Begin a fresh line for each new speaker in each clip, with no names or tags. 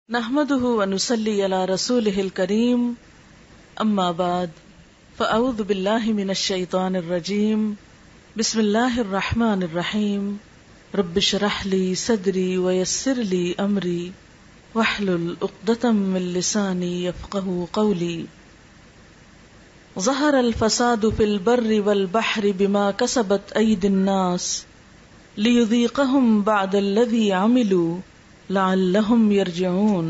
نحمده ونصلي على رسوله الكريم اما بعد فاعوذ بالله من الشيطان الرجيم بسم الله الرحمن الرحيم رب اشرح لي صدري ويسر لي امري واحلل عقدة من لساني يفقهوا قولي ظهر الفساد في البر والبحر بما كسبت ايدي الناس ليذيقهم بعد الذي عملوا لعلہم یرجعون۔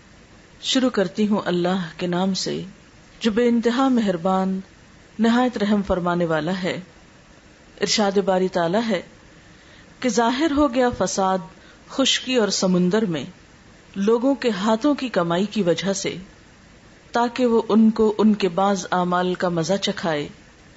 شروع کرتی ہوں اللہ کے نام سے جو بے انتہا مہربان نہایت رحم فرمانے والا ہے۔ ارشاد باری تعالی ہے کہ ظاہر ہو گیا فساد خشکی اور سمندر میں لوگوں کے ہاتھوں کی کمائی کی وجہ سے، تاکہ وہ ان کو ان کے بعض اعمال کا مزہ چکھائے،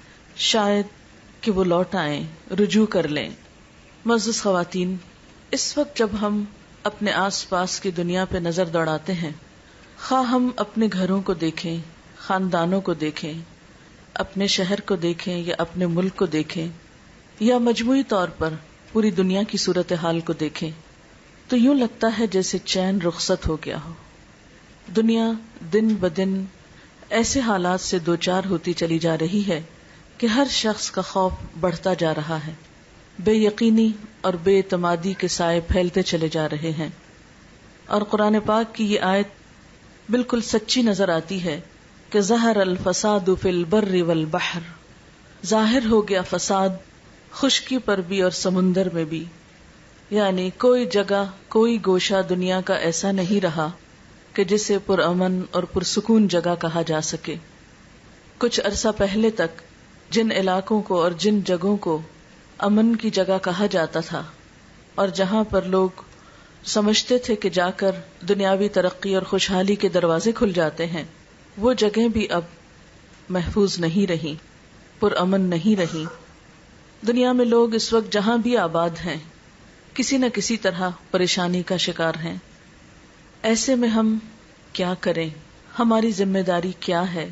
شاید کہ وہ لوٹ آئیں، رجوع کر لیں۔ معزز خواتین، اس وقت جب ہم اپنے آس پاس کی دنیا پہ نظر دوڑاتے ہیں، خواہ ہم اپنے گھروں کو دیکھیں، خاندانوں کو دیکھیں، اپنے شہر کو دیکھیں یا اپنے ملک کو دیکھیں، یا مجموعی طور پر پوری دنیا کی صورتحال کو دیکھیں، تو یوں لگتا ہے جیسے چین رخصت ہو گیا ہو۔ دنیا دن بدن ایسے حالات سے دوچار ہوتی چلی جا رہی ہے کہ ہر شخص کا خوف بڑھتا جا رہا ہے، بے یقینی اور بے اعتمادی کے سائے پھیلتے چلے جا رہے ہیں، اور قرآن پاک کی یہ آیت بالکل سچی نظر آتی ہے کہ ظہر الفساد فی البر والبحر، ظاہر ہو گیا فساد خشکی پر بھی اور سمندر میں بھی، یعنی کوئی جگہ کوئی گوشہ دنیا کا ایسا نہیں رہا کہ جسے پرامن اور پرسکون جگہ کہا جا سکے۔ کچھ عرصہ پہلے تک جن علاقوں کو اور جن جگہوں کو امن کی جگہ کہا جاتا تھا، اور جہاں پر لوگ سمجھتے تھے کہ جا کر دنیاوی ترقی اور خوشحالی کے دروازے کھل جاتے ہیں، وہ جگہیں بھی اب محفوظ نہیں رہی، پرامن نہیں رہی۔ دنیا میں لوگ اس وقت جہاں بھی آباد ہیں، کسی نہ کسی طرح پریشانی کا شکار ہیں۔ ایسے میں ہم کیا کریں؟ ہماری ذمہ داری کیا ہے؟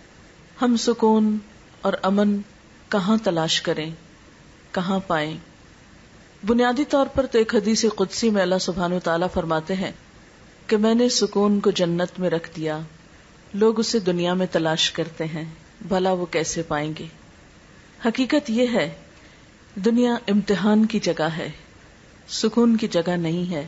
ہم سکون اور امن کہاں تلاش کریں، کہاں پائیں؟ بنیادی طور پر تو ایک حدیث قدسی میں اللہ سبحانہ وتعالیٰ فرماتے ہیں کہ میں نے سکون کو جنت میں رکھ دیا، لوگ اسے دنیا میں تلاش کرتے ہیں، بھلا وہ کیسے پائیں گے؟ حقیقت یہ ہے، دنیا امتحان کی جگہ ہے، سکون کی جگہ نہیں ہے۔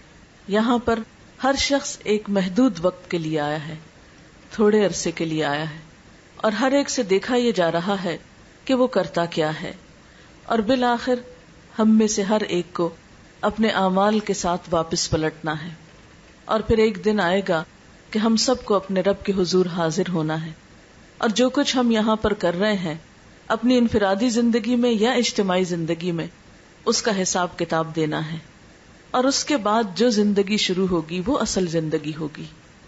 یہاں پر ہر شخص ایک محدود وقت کے لیے آیا ہے، تھوڑے عرصے کے لیے آیا ہے، اور ہر ایک سے دیکھا یہ جا رہا ہے کہ وہ کرتا کیا ہے، اور بالآخر ہم میں سے ہر ایک کو اپنے اعمال کے ساتھ واپس پلٹنا ہے، اور پھر ایک دن آئے گا کہ ہم سب کو اپنے رب کے حضور حاضر ہونا ہے، اور جو کچھ ہم یہاں پر کر رہے ہیں اپنی انفرادی زندگی میں یا اجتماعی زندگی میں، اس کا حساب کتاب دینا ہے، اور اس کے بعد جو زندگی شروع ہوگی وہ اصل زندگی ہوگی۔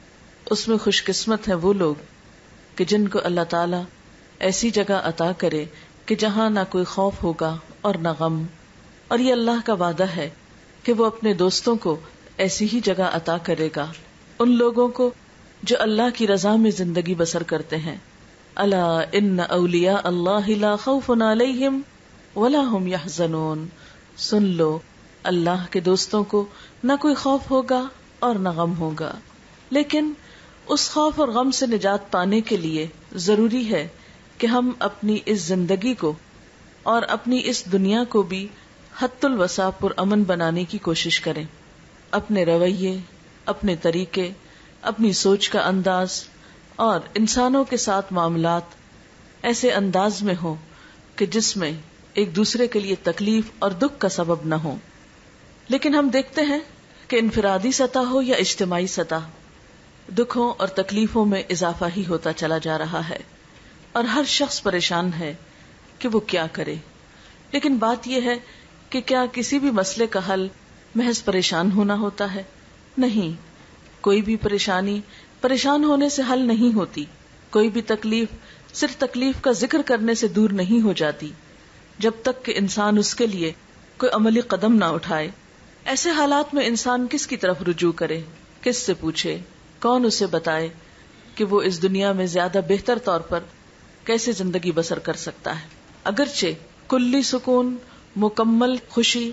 اس میں خوش قسمت ہیں وہ لوگ کہ جن کو اللہ تعالیٰ ایسی جگہ عطا کرے کہ جہاں نہ کوئی خوف ہوگا اور نہ غم، اور یہ اللہ کا وعدہ ہے کہ وہ اپنے دوستوں کو ایسی ہی جگہ عطا کرے گا، ان لوگوں کو جو اللہ کی رضا میں زندگی بسر کرتے ہیں۔ الا ان اولیاء اللہ لا خوف علیہم ولا هم یحزنون، سن لو اللہ کے دوستوں کو نہ کوئی خوف ہوگا اور نہ غم ہوگا۔ لیکن اس خوف اور غم سے نجات پانے کے لیے ضروری ہے کہ ہم اپنی اس زندگی کو اور اپنی اس دنیا کو بھی حد الوسع پر امن بنانے کی کوشش کریں۔ اپنے رویے، اپنے طریقے، اپنی سوچ کا انداز اور انسانوں کے ساتھ معاملات ایسے انداز میں ہوں کہ جس میں ایک دوسرے کے لیے تکلیف اور دکھ کا سبب نہ ہو۔ لیکن ہم دیکھتے ہیں کہ انفرادی سطح ہو یا اجتماعی سطح، دکھوں اور تکلیفوں میں اضافہ ہی ہوتا چلا جا رہا ہے، اور ہر شخص پریشان ہے کہ وہ کیا کرے۔ لیکن بات یہ ہے کہ کیا کسی بھی مسئلے کا حل محض پریشان ہونا ہوتا ہے؟ نہیں، کوئی بھی پریشانی پریشان ہونے سے حل نہیں ہوتی، کوئی بھی تکلیف صرف تکلیف کا ذکر کرنے سے دور نہیں ہو جاتی، جب تک کہ انسان اس کے لیے کوئی عملی قدم نہ اٹھائے۔ ایسے حالات میں انسان کس کی طرف رجوع کرے، کس سے پوچھے، کون اسے بتائے کہ وہ اس دنیا میں زیادہ بہتر طور پر کیسے زندگی بسر کر سکتا ہے؟ اگرچہ کلی سکون، مکمل خوشی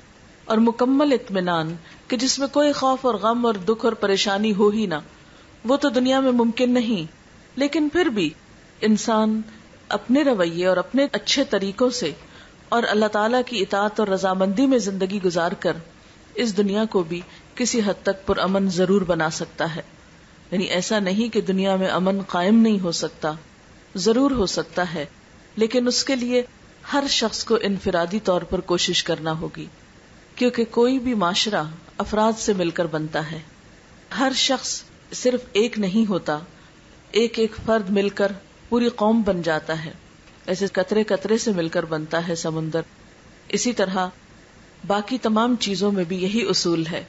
اور مکمل اطمینان کہ جس میں کوئی خوف اور غم اور دکھ اور پریشانی ہو ہی نہ، وہ تو دنیا میں ممکن نہیں. لیکن پھر بھی انسان اپنے رویے اور اپنے اچھے طریقوں سے اور اللہ تعالیٰ کی اطاعت اور رضامندی میں زندگی گزار کر اس دنیا کو بھی کسی حد تک پرامن ضرور بنا سکتا ہے. یعنی ایسا نہیں کہ دنیا میں امن قائم نہیں ہو سکتا، ضرور ہو سکتا ہے، لیکن اس کے لیے ہر شخص کو انفرادی طور پر کوشش کرنا ہوگی، کیونکہ کوئی بھی معاشرہ افراد سے مل کر بنتا ہے. ہر شخص صرف ایک نہیں ہوتا، ایک ایک فرد مل کر پوری قوم بن جاتا ہے. ایسے قطرے قطرے سے مل کر بنتا ہے سمندر. اسی طرح باقی تمام چیزوں میں بھی یہی اصول ہے.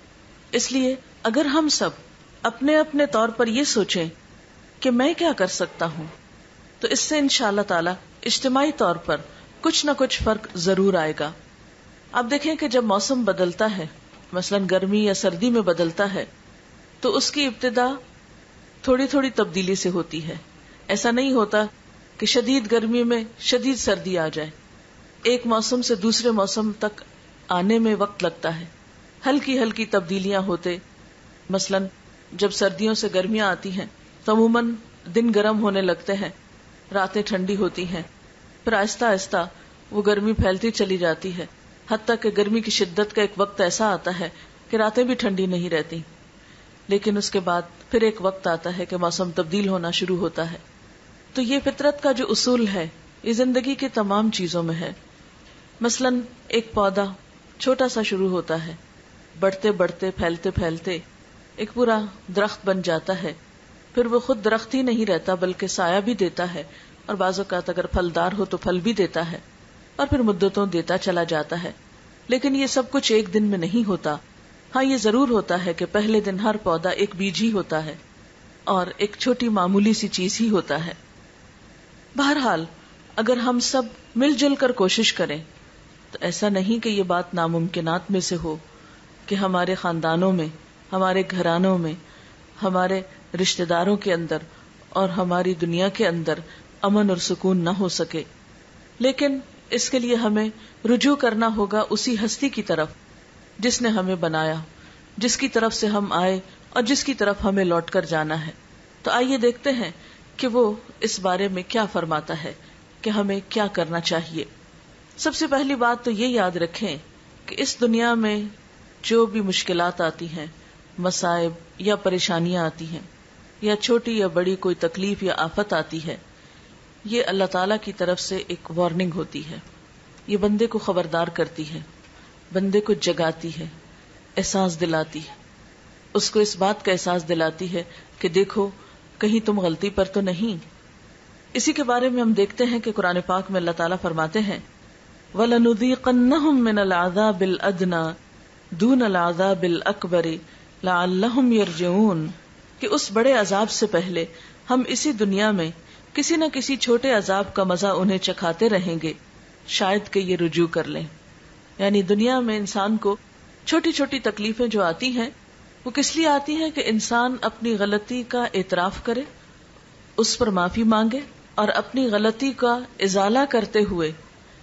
اس لیے اگر ہم سب اپنے اپنے طور پر یہ سوچیں کہ میں کیا کر سکتا ہوں، تو اس سے انشاءاللہ تعالی اجتماعی طور پر کچھ نہ کچھ فرق ضرور آئے گا. آپ دیکھیں کہ جب موسم بدلتا ہے، مثلا گرمی یا سردی میں بدلتا ہے، تو اس کی ابتدا تھوڑی تھوڑی تبدیلی سے ہوتی ہے. ایسا نہیں ہوتا کہ شدید گرمی میں شدید سردی آ جائے. ایک موسم سے دوسرے موسم تک آنے میں وقت لگتا ہے. ہلکی ہلکی تبدیلیاں ہوتے، مثلا جب سردیوں سے گرمیاں آتی ہیں تو عموماً دن گرم ہونے لگتے ہیں، راتیں ٹھنڈی ہوتی ہیں، پھر آہستہ آہستہ وہ گرمی پھیلتی چلی جاتی ہے، حتیٰ کہ گرمی کی شدت کا ایک وقت ایسا آتا ہے کہ راتیں بھی ٹھنڈی نہیں رہتی. لیکن اس کے بعد پھر ایک وقت آتا ہے کہ موسم تبدیل ہونا شروع ہوتا ہے. تو یہ فطرت کا جو اصول ہے یہ زندگی کے تمام چیزوں میں ہے. مثلا ایک پودا چھوٹا سا شروع ہوتا ہے، بڑھتے بڑھتے پھیلتے پھیلتے ایک پورا درخت بن جاتا ہے. پھر وہ خود درخت ہی نہیں رہتا بلکہ سایہ بھی دیتا ہے، اور بعض اوقات اگر پھلدار ہو تو پھل بھی دیتا ہے، اور پھر مدتوں دیتا چلا جاتا ہے. لیکن یہ سب کچھ ایک دن میں نہیں ہوتا. ہاں یہ ضرور ہوتا ہے کہ پہلے دن ہر پودا ایک بیج ہی ہوتا ہے اور ایک چھوٹی معمولی سی چیز ہی ہوتا ہے. بہرحال اگر ہم سب مل جل کر کوشش کریں تو ایسا نہیں کہ یہ بات ناممکنات میں سے ہو کہ ہمارے خاندانوں میں، ہمارے گھرانوں میں، ہمارے رشتہ داروں کے اندر اور ہماری دنیا کے اندر امن اور سکون نہ ہو سکے. لیکن اس کے لیے ہمیں رجوع کرنا ہوگا اسی ہستی کی طرف جس نے ہمیں بنایا، جس کی طرف سے ہم آئے اور جس کی طرف ہمیں لوٹ کر جانا ہے. تو آئیے دیکھتے ہیں کہ وہ اس بارے میں کیا فرماتا ہے کہ ہمیں کیا کرنا چاہیے. سب سے پہلی بات تو یہ یاد رکھیں کہ اس دنیا میں جو بھی مشکلات آتی ہیں، مصائب یا پریشانیاں آتی ہیں، یا چھوٹی یا بڑی کوئی تکلیف یا آفت آتی ہے، یہ اللہ تعالی کی طرف سے ایک وارننگ ہوتی ہے. یہ بندے کو خبردار کرتی ہے، بندے کو جگاتی ہے، احساس دلاتی ہے، اس کو اس بات کا احساس دلاتی ہے کہ دیکھو کہیں تم غلطی پر تو نہیں. اسی کے بارے میں ہم دیکھتے ہیں کہ قرآن پاک میں اللہ تعالیٰ فرماتے ہیں وَلَنُذِيقَنَّهُم مِّنَ الْعَذَابِ الْأَدْنَىٰ دُونَ الْعَذَابِ الْأَكْبَرِ لَعَلَّهُمْ يَرْجِعُونَ کہ اس بڑے عذاب سے پہلے ہم اسی دنیا میں کسی نہ کسی چھوٹے عذاب کا مزہ انہیں چکھاتے رہیں گے، شاید کہ یہ رجوع کر لیں. یعنی دنیا میں انسان کو چھوٹی چھوٹی تکلیفیں جو آتی ہیں وہ کس لیے آتی ہیں کہ انسان اپنی غلطی کا اعتراف کرے، اس پر معافی مانگے اور اپنی غلطی کا ازالہ کرتے ہوئے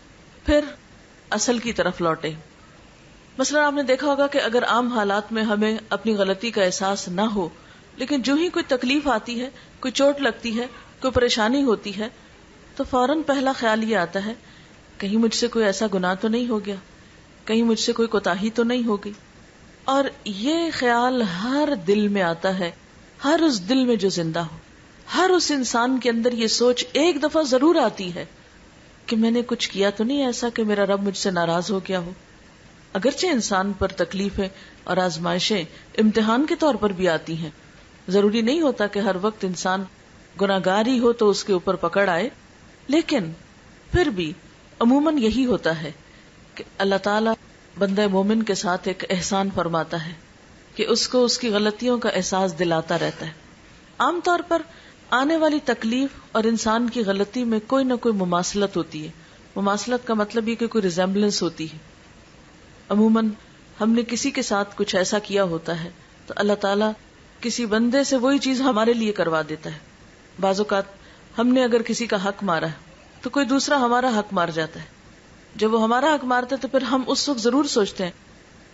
پھر اصل کی طرف لوٹے. مثلا آپ نے دیکھا ہوگا کہ اگر عام حالات میں ہمیں اپنی غلطی کا احساس نہ ہو، لیکن جو ہی کوئی تکلیف آتی ہے، کوئی چوٹ لگتی ہے، کوئی پریشانی ہوتی ہے، تو فوراً پہلا خیال یہ آتا ہے کہیں مجھ سے کوئی ایسا گناہ تو نہیں ہو گیا، کہیں مجھ سے کوئی کوتاہی تو نہیں ہوگی. اور یہ خیال ہر دل میں آتا ہے، ہر اس دل میں جو زندہ ہو، ہر اس انسان کے اندر یہ سوچ ایک دفعہ ضرور آتی ہے کہ میں نے کچھ کیا تو نہیں ایسا کہ میرا رب مجھ سے ناراض ہو گیا ہو. اگرچہ انسان پر تکلیفیں اور آزمائشیں امتحان کے طور پر بھی آتی ہیں، ضروری نہیں ہوتا کہ ہر وقت انسان گناہگار ہی ہو تو اس کے اوپر پکڑ آئے، لیکن پھر بھی عموماً یہی ہوتا ہے کہ اللہ تعالیٰ بندہ مومن کے ساتھ ایک احسان فرماتا ہے کہ اس کو اس کی غلطیوں کا احساس دلاتا رہتا ہے. عام طور پر آنے والی تکلیف اور انسان کی غلطی میں کوئی نہ کوئی مماثلت ہوتی ہے. مماثلت کا مطلب یہ کہ کوئی ریزمبلنس ہوتی ہے. عموماً ہم نے کسی کے ساتھ کچھ ایسا کیا ہوتا ہے تو اللہ تعالیٰ کسی بندے سے وہی چیز ہمارے لیے کروا دیتا ہے. بعض اوقات ہم نے اگر کسی کا حق مارا ہے تو کوئی دوسرا ہمارا حق مار جاتا ہے. جب وہ ہمارا حق مارتا ہے تو پھر ہم اس وقت ضرور سوچتے ہیں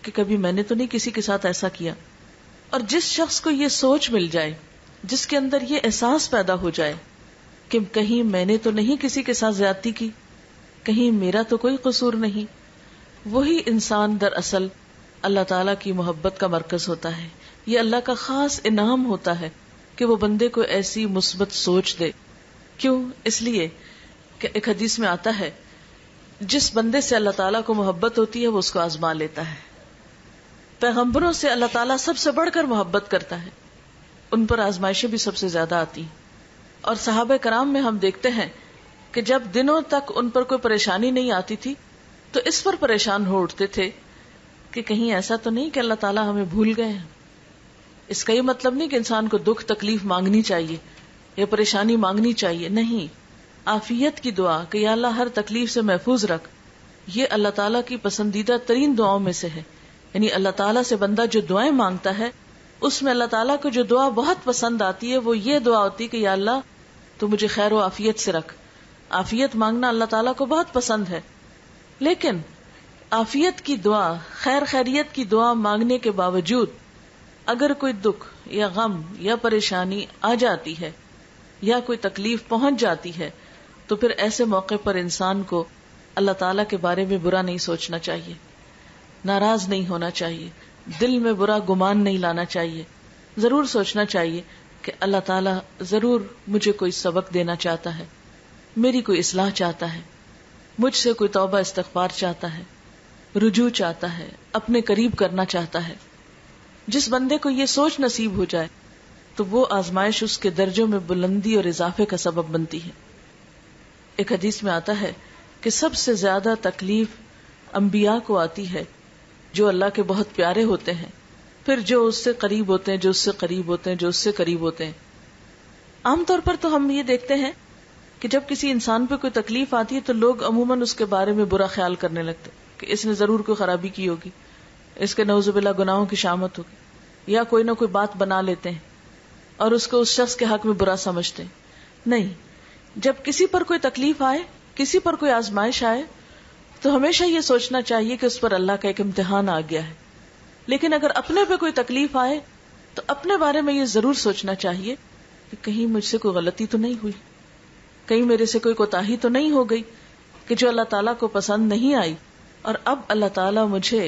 کہ کبھی میں نے تو نہیں کسی کے ساتھ ایسا کیا. اور جس شخص کو یہ سوچ مل جائے، جس کے اندر یہ احساس پیدا ہو جائے کہ کہیں میں نے تو نہیں کسی کے ساتھ زیادتی کی، کہیں میرا تو کوئی قصور نہیں، وہی انسان دراصل اللہ تعالیٰ کی محبت کا مرکز ہوتا ہے. یہ اللہ کا خاص انعام ہوتا ہے کہ وہ بندے کو ایسی مثبت سوچ دے. کیوں؟ اس لیے کہ ایک حدیث میں آتا ہے جس بندے سے اللہ تعالیٰ کو محبت ہوتی ہے وہ اس کو آزما لیتا ہے. پیغمبروں سے اللہ تعالیٰ سب سے بڑھ کر محبت کرتا ہے، ان پر آزمائشیں بھی سب سے زیادہ آتی ہیں. اور صحابہ کرام میں ہم دیکھتے ہیں کہ جب دنوں تک ان پر کوئی پریشانی نہیں آتی تھی تو اس پر پریشان ہو اٹھتے تھے کہ کہیں ایسا تو نہیں کہ اللہ تعالیٰ ہمیں بھول گئے ہیں. اس کا یہ مطلب نہیں کہ انسان کو دکھ تکلیف مانگنی چاہیے یا پریشانی مانگنی چاہیے، نہیں. عافیت کی دعا کہ یا اللہ ہر تکلیف سے محفوظ رکھ، یہ اللہ تعالیٰ کی پسندیدہ ترین دعاؤں میں سے ہے. یعنی اللہ تعالیٰ سے بندہ جو دعائیں مانگتا ہے اس میں اللہ تعالیٰ کو جو دعا بہت پسند آتی ہے وہ یہ دعا ہوتی ہے کہ یا اللہ تو مجھے خیر و عافیت سے رکھ. عافیت مانگنا اللہ تعالیٰ کو بہت پسند ہے. لیکن عافیت کی دعا، خیر خیریت کی دعا مانگنے کے باوجود اگر کوئی دکھ یا غم یا پریشانی آ جاتی ہے یا کوئی تکلیف پہنچ جاتی ہے تو پھر ایسے موقع پر انسان کو اللہ تعالیٰ کے بارے میں برا نہیں سوچنا چاہیے، ناراض نہیں ہونا چاہیے، دل میں برا گمان نہیں لانا چاہیے. ضرور سوچنا چاہیے کہ اللہ تعالیٰ ضرور مجھے کوئی سبق دینا چاہتا ہے، میری کوئی اصلاح چاہتا ہے، مجھ سے کوئی توبہ استغفار چاہتا ہے، رجوع چاہتا ہے، اپنے قریب کرنا چاہتا ہے. جس بندے کو یہ سوچ نصیب ہو جائے تو وہ آزمائش اس کے درجوں میں بلندی اور اضافے کا سبب بنتی ہے. ایک حدیث میں آتا ہے کہ سب سے زیادہ تکلیف انبیاء کو آتی ہے جو اللہ کے بہت پیارے ہوتے ہیں، پھر جو اس سے قریب ہوتے ہیں، جو اس سے قریب ہوتے ہیں، جو اس سے قریب ہوتے ہیں. عام طور پر تو ہم یہ دیکھتے ہیں کہ جب کسی انسان پہ کوئی تکلیف آتی ہے تو لوگ عموماً اس کے بارے میں برا خیال کرنے لگتے کہ اس نے ضرور کوئی خرابی کی ہوگی، اس کے نعوذ باللہ گناہوں کی شامت ہوگی، یا کوئی نہ کوئی بات بنا لیتے ہیں اور اس کو اس شخص کے حق میں برا سمجھتے ہیں. نہیں، جب کسی پر کوئی تکلیف آئے، کسی پر کوئی آزمائش آئے تو ہمیشہ یہ سوچنا چاہیے کہ اس پر اللہ کا ایک امتحان آ گیا ہے. لیکن اگر اپنے پہ کوئی تکلیف آئے تو اپنے بارے میں یہ ضرور سوچنا چاہیے کہ کہیں مجھ سے کوئی غلطی تو نہیں ہوئی، کہیں میرے سے کوئی کوتاہی تو نہیں ہو گئی کہ جو اللہ تعالیٰ کو پسند نہیں آئی اور اب اللہ تعالیٰ مجھے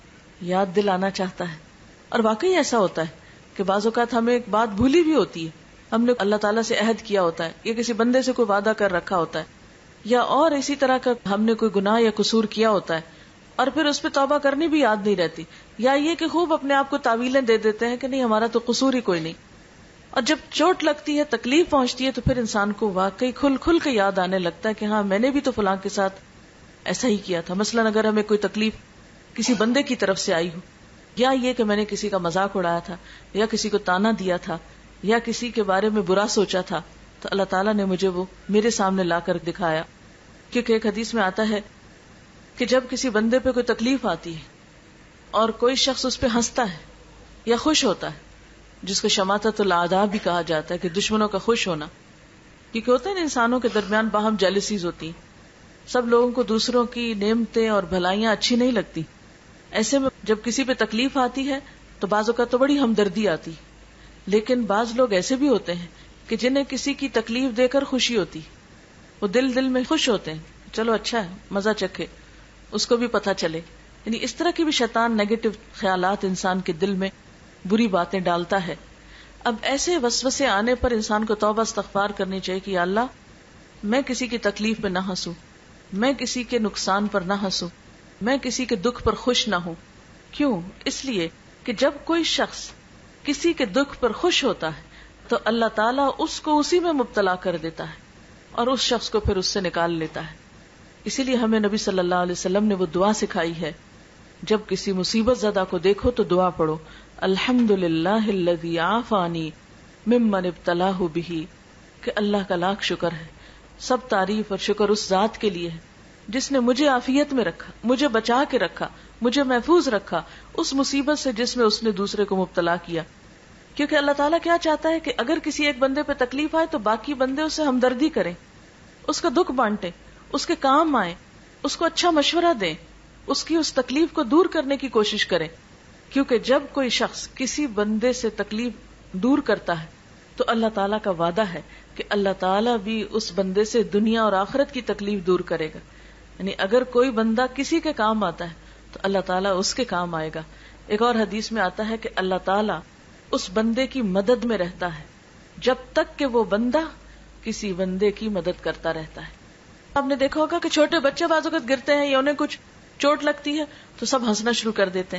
یاد دلانا چاہتا ہے. اور واقعی ایسا ہوتا ہے کہ بعض اوقات ہمیں ایک بات بھولی بھی ہوتی ہے، ہم نے اللہ تعالیٰ سے عہد کیا ہوتا ہے یا کسی بندے سے کوئی وعدہ کر رکھا ہوتا ہے یا اور اسی طرح کا ہم نے کوئی گناہ یا قصور کیا ہوتا ہے اور پھر اس پہ توبہ کرنی بھی یاد نہیں رہتی، یا یہ کہ خوب اپنے آپ کو تعویلیں دے دیتے ہیں کہ نہیں ہمارا تو قصور ہی کوئی نہیں. اور جب چوٹ لگتی ہے، تکلیف پہنچتی ہے تو پھر انسان کو واقعی کھل کھل کے یاد آنے لگتا ہے کہ ہاں میں نے بھی تو فلاں کے ساتھ ایسا ہی کیا تھا. مثلاً اگر ہمیں کوئی تکلیف کسی بندے کی طرف سے آئی ہو، یا یہ کہ میں نے کسی کا مذاق اڑایا تھا یا کسی کو تانا دیا تھا یا کسی کے بارے میں برا سوچا تھا، تو اللہ تعالیٰ نے مجھے وہ میرے سامنے لا کر دکھایا. کیونکہ ایک حدیث میں آتا ہے کہ جب کسی بندے پہ کوئی تکلیف آتی ہے اور کوئی شخص اس پہ ہنستا ہے یا خوش ہوتا ہے، جس کو شماتت الاعداء بھی کہا جاتا ہے کہ دشمنوں کا خوش ہونا، کیونکہ ہوتا ہے نا انسانوں کے درمیان باہم جیلسیز ہوتی ہیں، سب لوگوں کو دوسروں کی نعمتیں اور بھلائیاں اچھی نہیں لگتی. ایسے میں جب کسی پہ تکلیف آتی ہے تو بعض اوقات تو بڑی ہمدردی آتی، لیکن بعض لوگ ایسے بھی ہوتے ہیں کہ جنہیں کسی کی تکلیف دے کر خوشی ہوتی، وہ دل میں خوش ہوتے ہیں، چلو اچھا ہے مزہ چکھے، اس کو بھی پتہ چلے. یعنی اس طرح کی بھی شیطان نیگیٹو خیالات انسان کے دل میں بری باتیں ڈالتا ہے. اب ایسے وسوسے آنے پر انسان کو توبہ استغفار کرنی چاہیے کہ یا اللہ میں کسی کی تکلیف پہ نہ ہنسوں، میں کسی کے نقصان پر نہ ہنسوں، میں کسی کے دکھ پر خوش نہ ہوں. کیوں؟ اس لیے کہ جب کوئی شخص کسی کے دکھ پر خوش ہوتا ہے تو اللہ تعالیٰ اس کو اسی میں مبتلا کر دیتا ہے اور اس شخص کو پھر اس سے نکال لیتا ہے. اسی لیے ہمیں نبی صلی اللہ علیہ وسلم نے وہ دعا سکھائی ہے، جب کسی مصیبت زدہ کو دیکھو تو دعا پڑھو، الحمدللہ الذی عافانی ممن ابتلاہ بہ، کہ اللہ کا لاکھ شکر ہے، سب تعریف اور شکر اس ذات کے لیے ہے جس نے مجھے عافیت میں رکھا، مجھے بچا کے رکھا، مجھے محفوظ رکھا اس مصیبت سے جس میں اس نے دوسرے کو مبتلا کیا. کیونکہ اللہ تعالیٰ کیا چاہتا ہے کہ اگر کسی ایک بندے پہ تکلیف آئے تو باقی بندے اس سے ہمدردی کریں، اس کا دکھ بانٹیں، اس کے کام آئیں، اس کو اچھا مشورہ دیں. اس کی اس تکلیف کو دور کرنے کی کوشش کریں، کیونکہ جب کوئی شخص کسی بندے سے تکلیف دور کرتا ہے تو اللہ تعالیٰ کا وعدہ ہے کہ اللہ تعالیٰ بھی اس بندے سے دنیا اور آخرت کی تکلیف دور کرے گا. یعنی اگر کوئی بندہ کسی کے کام آتا ہے تو اللہ تعالیٰ اس کے کام آئے گا. ایک اور حدیث میں آتا ہے کہ اللہ تعالیٰ اس بندے کی مدد میں رہتا ہے جب تک کہ وہ بندہ کسی بندے کی مدد کرتا رہتا ہے. آپ نے دیکھا ہوگا کہ چھوٹے بچے بعض اوقات گرتے ہیں یا انہیں کچھ چوٹ لگتی ہے تو سب ہنسنا شروع کر دیتے ہیں.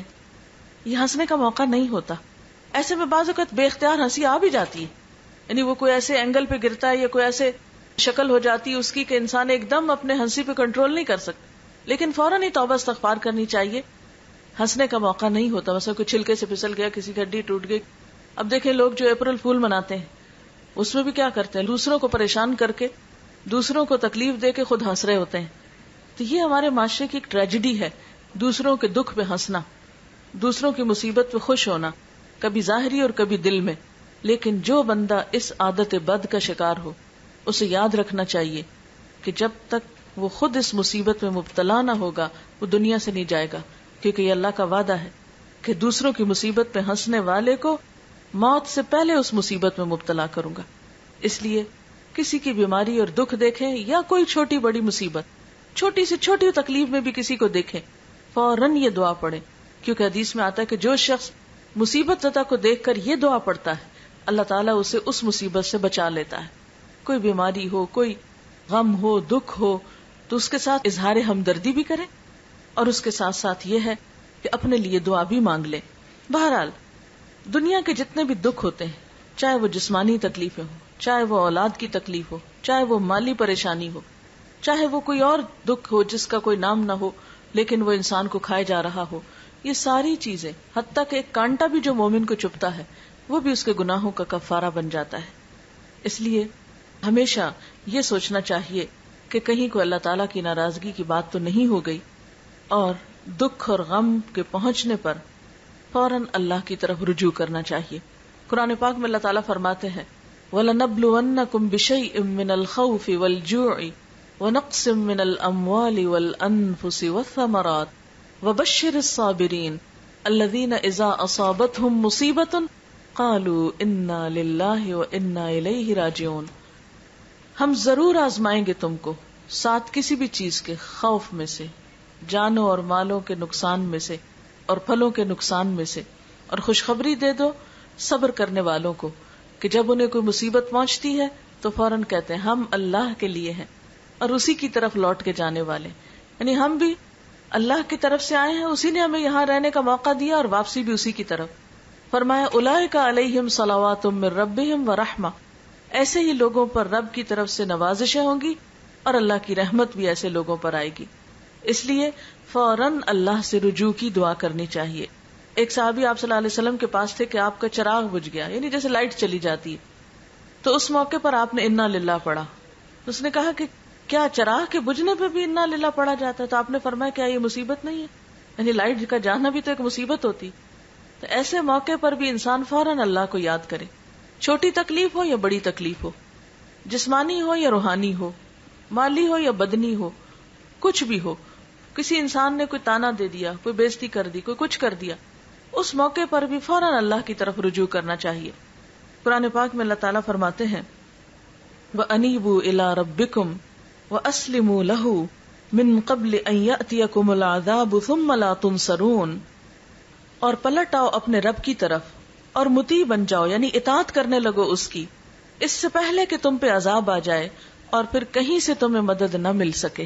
یہ ہنسنے کا موقع نہیں ہوتا. ایسے میں بعض اوقات بے اختیار ہنسی آ بھی جاتی ہے. یعنی وہ کوئی ایسے اینگل پہ گرتا ہے یا کوئی ایسے شکل ہو جاتی ہے اس کی کہ انسان ایک دم اپنے ہنسی پہ کنٹرول نہیں کر سکتا, لیکن فوراً ہی توبہ استغفار کرنی چاہیے. ہنسنے کا موقع نہیں ہوتا. مثلا کوئی چھلکے سے پھسل گیا, کسی کی ہڈی ٹوٹ گئی. اب دیکھیں لوگ جو اپریل فول مناتے ہیں اس میں بھی کیا کرتے ہیں, دوسروں کو پریشان کر کے, دوسروں کو تکلیف دے کے خود ہنس رہے ہوتے ہیں. تو یہ ہمارے معاشرے کی ایک ٹریجڈی ہے, دوسروں کے دکھ پہ ہنسنا, دوسروں کی مصیبت پہ خوش ہونا, کبھی ظاہری اور کبھی دل میں. لیکن جو بندہ اس عادت بد کا شکار ہو اسے یاد رکھنا چاہیے کہ جب تک وہ خود اس مصیبت میں مبتلا نہ ہوگا وہ دنیا سے نہیں جائے گا, کیونکہ یہ اللہ کا وعدہ ہے کہ دوسروں کی مصیبت پہ ہنسنے والے کو موت سے پہلے اس مصیبت میں مبتلا کروں گا. اس لیے کسی کی بیماری اور دکھ دیکھیں یا کوئی چھوٹی بڑی مصیبت, چھوٹی سے چھوٹی تکلیف میں بھی کسی کو دیکھیں, فوراً یہ دعا پڑھیں, کیونکہ حدیث میں آتا ہے کہ جو شخص مصیبت زدہ کو دیکھ کر یہ دعا پڑھتا ہے اللہ تعالیٰ اسے اس مصیبت سے بچا لیتا ہے. کوئی بیماری ہو, کوئی غم ہو, دکھ ہو, تو اس کے ساتھ اظہار ہمدردی بھی کریں اور اس کے ساتھ ساتھ یہ ہے کہ اپنے لیے دعا بھی مانگ لیں. بہرحال دنیا کے جتنے بھی دکھ ہوتے ہیں, چاہے وہ جسمانی تکلیفیں ہوں, چاہے وہ اولاد کی تکلیف ہو, چاہے وہ مالی پریشانی ہو, چاہے وہ کوئی اور دکھ ہو جس کا کوئی نام نہ ہو لیکن وہ انسان کو کھائے جا رہا ہو, یہ ساری چیزیں, حتیٰ کہ ایک کانٹا بھی جو مومن کو چبھتا ہے وہ بھی اس کے گناہوں کا کفارہ بن جاتا ہے. اس لیے ہمیشہ یہ سوچنا چاہیے کہ کہیں کو اللہ تعالیٰ کی ناراضگی کی بات تو نہیں ہو گئی, اور دکھ اور غم کے پہنچنے پر فوراً اللہ کی طرف رجوع کرنا چاہیے. قرآن پاک میں اللہ تعالیٰ فرماتے ہیں وَلَنَبْلُوَنَّكُمْ بِشَيْءٍ مِّنَ الْخَوْفِ وَالْجُوعِ وَنَقْصٍ مِّنَ الْأَمْوَالِ وَالْأَنفُسِ وَالثَّمَرَاتِ وَبَشِّرِ الصَّابِرِينَ الَّذِينَ إِذَا أَصَابَتْهُمْ مُصِيبَةٌ قَالُوا إِنَّا لِلَّهِ وَإِنَّا إِلَيْهِ رَاجِعُونَ. ہم ضرور آزمائیں گے تم کو ساتھ کسی بھی چیز کے خوف میں سے, جانوں اور مالوں کے نقصان میں سے اور پھلوں کے نقصان میں سے, اور خوشخبری دے دو صبر کرنے والوں کو کہ جب انہیں کوئی مصیبت پہنچتی ہے تو فوراً کہتے ہیں ہم اللہ کے لیے ہیں اور اسی کی طرف لوٹ کے جانے والے. یعنی ہم بھی اللہ کی طرف سے آئے ہیں, اسی نے ہمیں یہاں رہنے کا موقع دیا اور واپسی بھی اسی کی طرف. فرمایا اولئک علیہم صلوات من ربہم ورحمہ, ایسے ہی لوگوں پر رب کی طرف سے نوازشیں ہوں گی اور اللہ کی رحمت بھی ایسے لوگوں پر آئے گی. اس لیے فوراً اللہ سے رجوع کی دعا کرنی چاہیے. ایک صحابی آپ صلی اللہ علیہ وسلم کے پاس تھے کہ آپ کا چراغ بجھ گیا, یعنی جیسے لائٹ چلی جاتی ہے, تو اس موقع پر آپ نے انا للہ پڑھا. اس نے کہا کہ کیا چراغ کے بجھنے پہ بھی انا للہ پڑھا جاتا ہے؟ تو آپ نے فرمایا کیا یہ مصیبت نہیں ہے؟ یعنی لائٹ کا جانا بھی تو ایک مصیبت ہوتی. تو ایسے موقع پر بھی انسان فوراً اللہ کو یاد کرے, چھوٹی تکلیف ہو یا بڑی تکلیف ہو, جسمانی ہو یا روحانی ہو, مالی ہو یا بدنی ہو, کچھ بھی ہو. کسی انسان نے کوئی تانا دے دیا, کوئی بےزتی کر دی, کوئی کچھ کر دیا, اس موقع پر بھی فوراً اللہ کی طرف رجوع کرنا چاہیے. قرآن پاک میں اللہ تعالیٰ فرماتے ہیں وَأَنِيبُوا إِلَىٰ رَبِّكُمْ وَأَسْلِمُوا لَهُ مِن قَبْلِ أَن يَأْتِيَكُمُ الْعَذَابُ ثُمَّ لَا تُنصَرُونَ, اور پلٹ آؤ اپنے رب کی طرف اور مطیع بن جاؤ, یعنی اطاعت کرنے لگو اس کی, اس سے پہلے کہ تم پہ عذاب آ جائے اور پھر کہیں سے تمہیں مدد نہ مل سکے.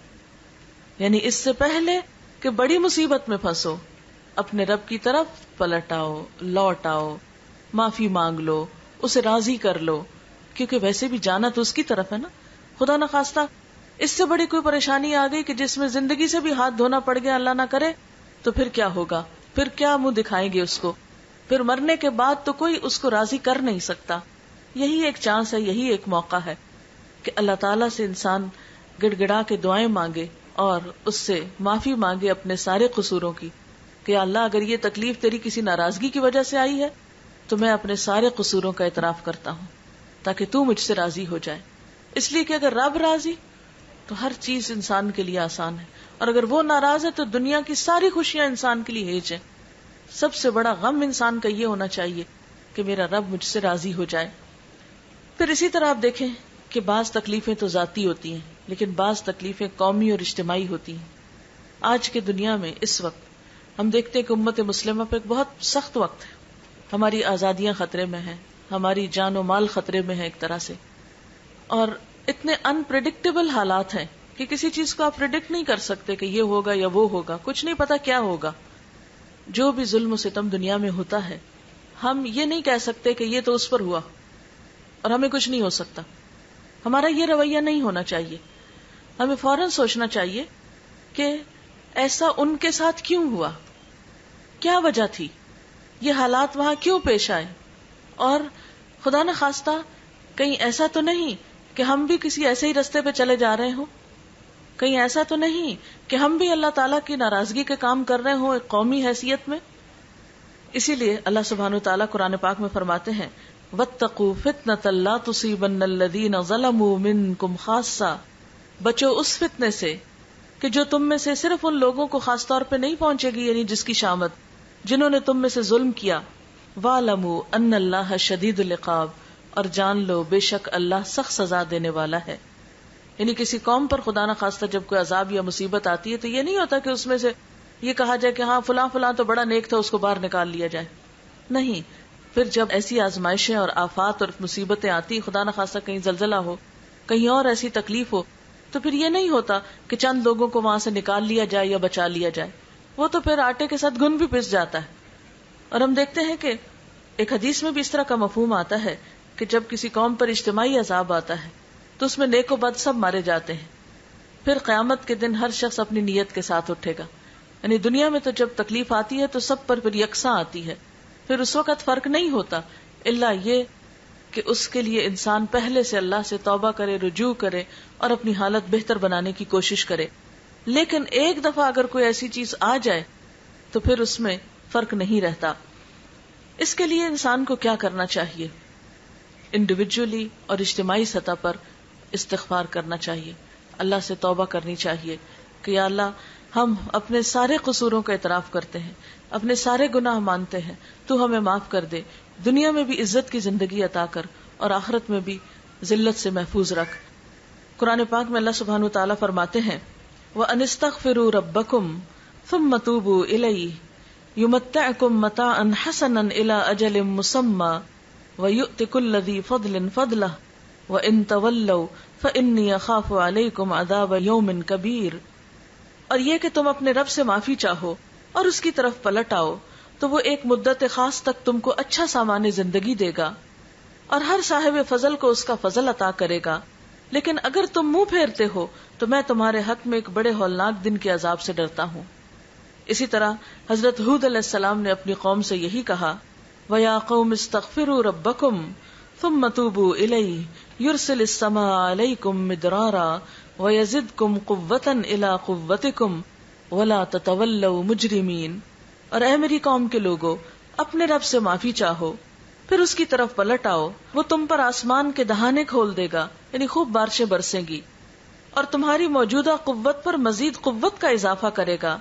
یعنی اس سے پہلے کہ بڑی مصیبت میں پھنسو اپنے رب کی طرف پلٹ آؤ, لوٹ آؤ, معافی مانگ لو, اسے راضی کر لو, کیونکہ ویسے بھی جانا تو اس کی طرف ہے نا. خدا نہ خواستہ اس سے بڑی کوئی پریشانی آ گئی کہ جس میں زندگی سے بھی ہاتھ دھونا پڑ گیا, اللہ نہ کرے, تو پھر کیا ہوگا؟ پھر کیا منہ دکھائیں گے اس کو؟ پھر مرنے کے بعد تو کوئی اس کو راضی کر نہیں سکتا. یہی ایک چانس ہے, یہی ایک موقع ہے کہ اللہ تعالیٰ سے انسان گڑ گڑا کے دعائیں مانگے اور اس سے معافی مانگے اپنے سارے قصوروں کی کہ اللہ اگر یہ تکلیف تیری کسی ناراضگی کی وجہ سے آئی ہے تو میں اپنے سارے قصوروں کا اعتراف کرتا ہوں تاکہ تو مجھ سے راضی ہو جائے. اس لیے کہ اگر رب راضی تو ہر چیز انسان کے لیے آسان ہے، اور اگر وہ ناراض ہے تو دنیا کی ساری خوشیاں انسان کے لیے ہیج ہیں. سب سے بڑا غم انسان کا یہ ہونا چاہیے کہ میرا رب مجھ سے راضی ہو جائے. پھر اسی طرح آپ دیکھیں کہ بعض تکلیفیں تو ذاتی ہوتی ہیں لیکن بعض تکلیفیں قومی اور اجتماعی ہوتی ہیں. آج کے دنیا میں اس وقت ہم دیکھتے ہیں کہ امت مسلمہ پہ ایک بہت سخت وقت ہے. ہماری آزادیاں خطرے میں ہیں، ہماری جان و مال خطرے میں ہے ایک طرح سے، اور اتنے انپریڈکٹیبل حالات ہیں کہ کسی چیز کو آپ پریڈکٹ نہیں کر سکتے کہ یہ ہوگا یا وہ ہوگا، کچھ نہیں پتا کیا ہوگا. جو بھی ظلم و ستم دنیا میں ہوتا ہے ہم یہ نہیں کہہ سکتے کہ یہ تو اس پر ہوا اور ہمیں کچھ نہیں ہو سکتا. ہمارا یہ رویہ نہیں ہونا چاہیے. ہمیں فوراً سوچنا چاہیے کہ ایسا ان کے ساتھ کیوں ہوا، کیا وجہ تھی، یہ حالات وہاں کیوں پیش آئے، اور خدا نہ خواستہ کہیں ایسا تو نہیں کہ ہم بھی کسی ایسے ہی رستے پہ چلے جا رہے ہوں، کہیں ایسا تو نہیں کہ ہم بھی اللہ تعالیٰ کی ناراضگی کے کام کر رہے ہوں ایک قومی حیثیت میں. اسی لیے اللہ سبحانہ وتعالیٰ قرآن پاک میں فرماتے ہیں وَاتَّقُوا فِتْنَةً لَا تُصِيبَنَّ الَّذِينَ ظَلَمُوا مِنْكُمْ خَاصَّةً، بچو اس فتنے سے کہ جو تم میں سے صرف ان لوگوں کو خاص طور پہ نہیں پہنچے گی، یعنی جس کی شامت جنہوں نے تم میں سے ظلم کیا. وَاعْلَمُوا أَنَّ اللَّهَ شَدِيدُ الْعِقَابِ، اور جان لو بے شک اللہ سخت سزا دینے والا ہے. یعنی کسی قوم پر خدا نہ خواستہ جب کوئی عذاب یا مصیبت آتی ہے تو یہ نہیں ہوتا کہ اس میں سے یہ کہا جائے کہ ہاں فلاں فلاں تو بڑا نیک تھا اس کو باہر نکال لیا جائے. نہیں، پھر جب ایسی آزمائشیں اور آفات اور مصیبتیں آتی، خدا نہ خواستہ کہیں زلزلہ ہو، کہیں اور ایسی تکلیف ہو، تو پھر یہ نہیں ہوتا کہ چند لوگوں کو وہاں سے نکال لیا جائے یا بچا لیا جائے. وہ تو پھر آٹے کے ساتھ گن بھی پس جاتا ہے. اور ہم دیکھتے ہیں کہ ایک حدیث میں بھی اس طرح کا مفہوم آتا ہے کہ جب کسی قوم پر اجتماعی عذاب آتا ہے تو اس میں نیک و بد سب مارے جاتے ہیں. پھر قیامت کے دن ہر شخص اپنی نیت کے ساتھ اٹھے گا. یعنی دنیا میں تو جب تکلیف آتی ہے تو سب پر پھر یکساں آتی ہے، پھر اس وقت فرق نہیں ہوتا الا یہ کہ اس کے لیے انسان پہلے سے اللہ سے توبہ کرے، رجوع کرے اور اپنی حالت بہتر بنانے کی کوشش کرے. لیکن ایک دفعہ اگر کوئی ایسی چیز آ جائے تو پھر اس میں فرق نہیں رہتا. اس کے لیے انسان کو کیا کرنا چاہیے؟ انڈیویجولی اور اجتماعی سطح پر استغفار کرنا چاہیے، اللہ سے توبہ کرنی چاہیے کہ یا اللہ ہم اپنے سارے قصوروں کا اعتراف کرتے ہیں، اپنے سارے گناہ مانتے ہیں، تو ہمیں معاف کر دے، دنیا میں بھی عزت کی زندگی عطا کر اور آخرت میں بھی ذلت سے محفوظ رکھ. قرآن پاک میں اللہ سبحانہ وتعالیٰ فرماتے ہیں وَأَنِ اسْتَغْفِرُوا رَبَّكُمْ ثُمَّ تُوبُوا إِلَيْهِ يُمَتِّعْكُمْ مَتَاعًا حَسَنًا إِلَىٰ أَجَلٍ مُّسَمًّى وَيُؤْتِ كُلَّ ذِي فَضْلٍ فَضْلَهُ وَإِن تَوَلَّوْا فَإِنِّي أَخَافُ عَلَيْكُمْ عَذَابَ يَوْمٍ كَبِيرٍ. اور یہ کہ تم اپنے رب سے معافی چاہو اور اس کی طرف پلٹ آؤ تو وہ ایک مدت خاص تک تم کو اچھا سامان زندگی دے گا اور ہر صاحب فضل کو اس کا فضل عطا کرے گا. لیکن اگر تم منہ پھیرتے ہو تو میں تمہارے حق میں ایک بڑے ہولناک دن کے عذاب سے ڈرتا ہوں. اسی طرح حضرت ہود علیہ السلام نے اپنی قوم سے یہی کہا وَيَا قَوْمِ اسْتَغْفِرُوا رَبَّكُمْ ثُمَّ تُوبُوا إِلَيْهِ يُرْسِلِ السَّمَاءَ عَلَيْكُمْ مِدْرَارًا وَيَزِدْكُمْ قُوَّةً إِلَىٰ قُوَّتِكُمْ وَلَا تَتَوَلَّوْا مُجْرِمِينَ. اور اے میری قوم کے لوگو، اپنے رب سے معافی چاہو پھر اس کی طرف پلٹ آؤ، وہ تم پر آسمان کے دہانے کھول دے گا، یعنی خوب بارشیں برسیں گی، اور تمہاری موجودہ قوت پر مزید قوت کا اضافہ کرے گا.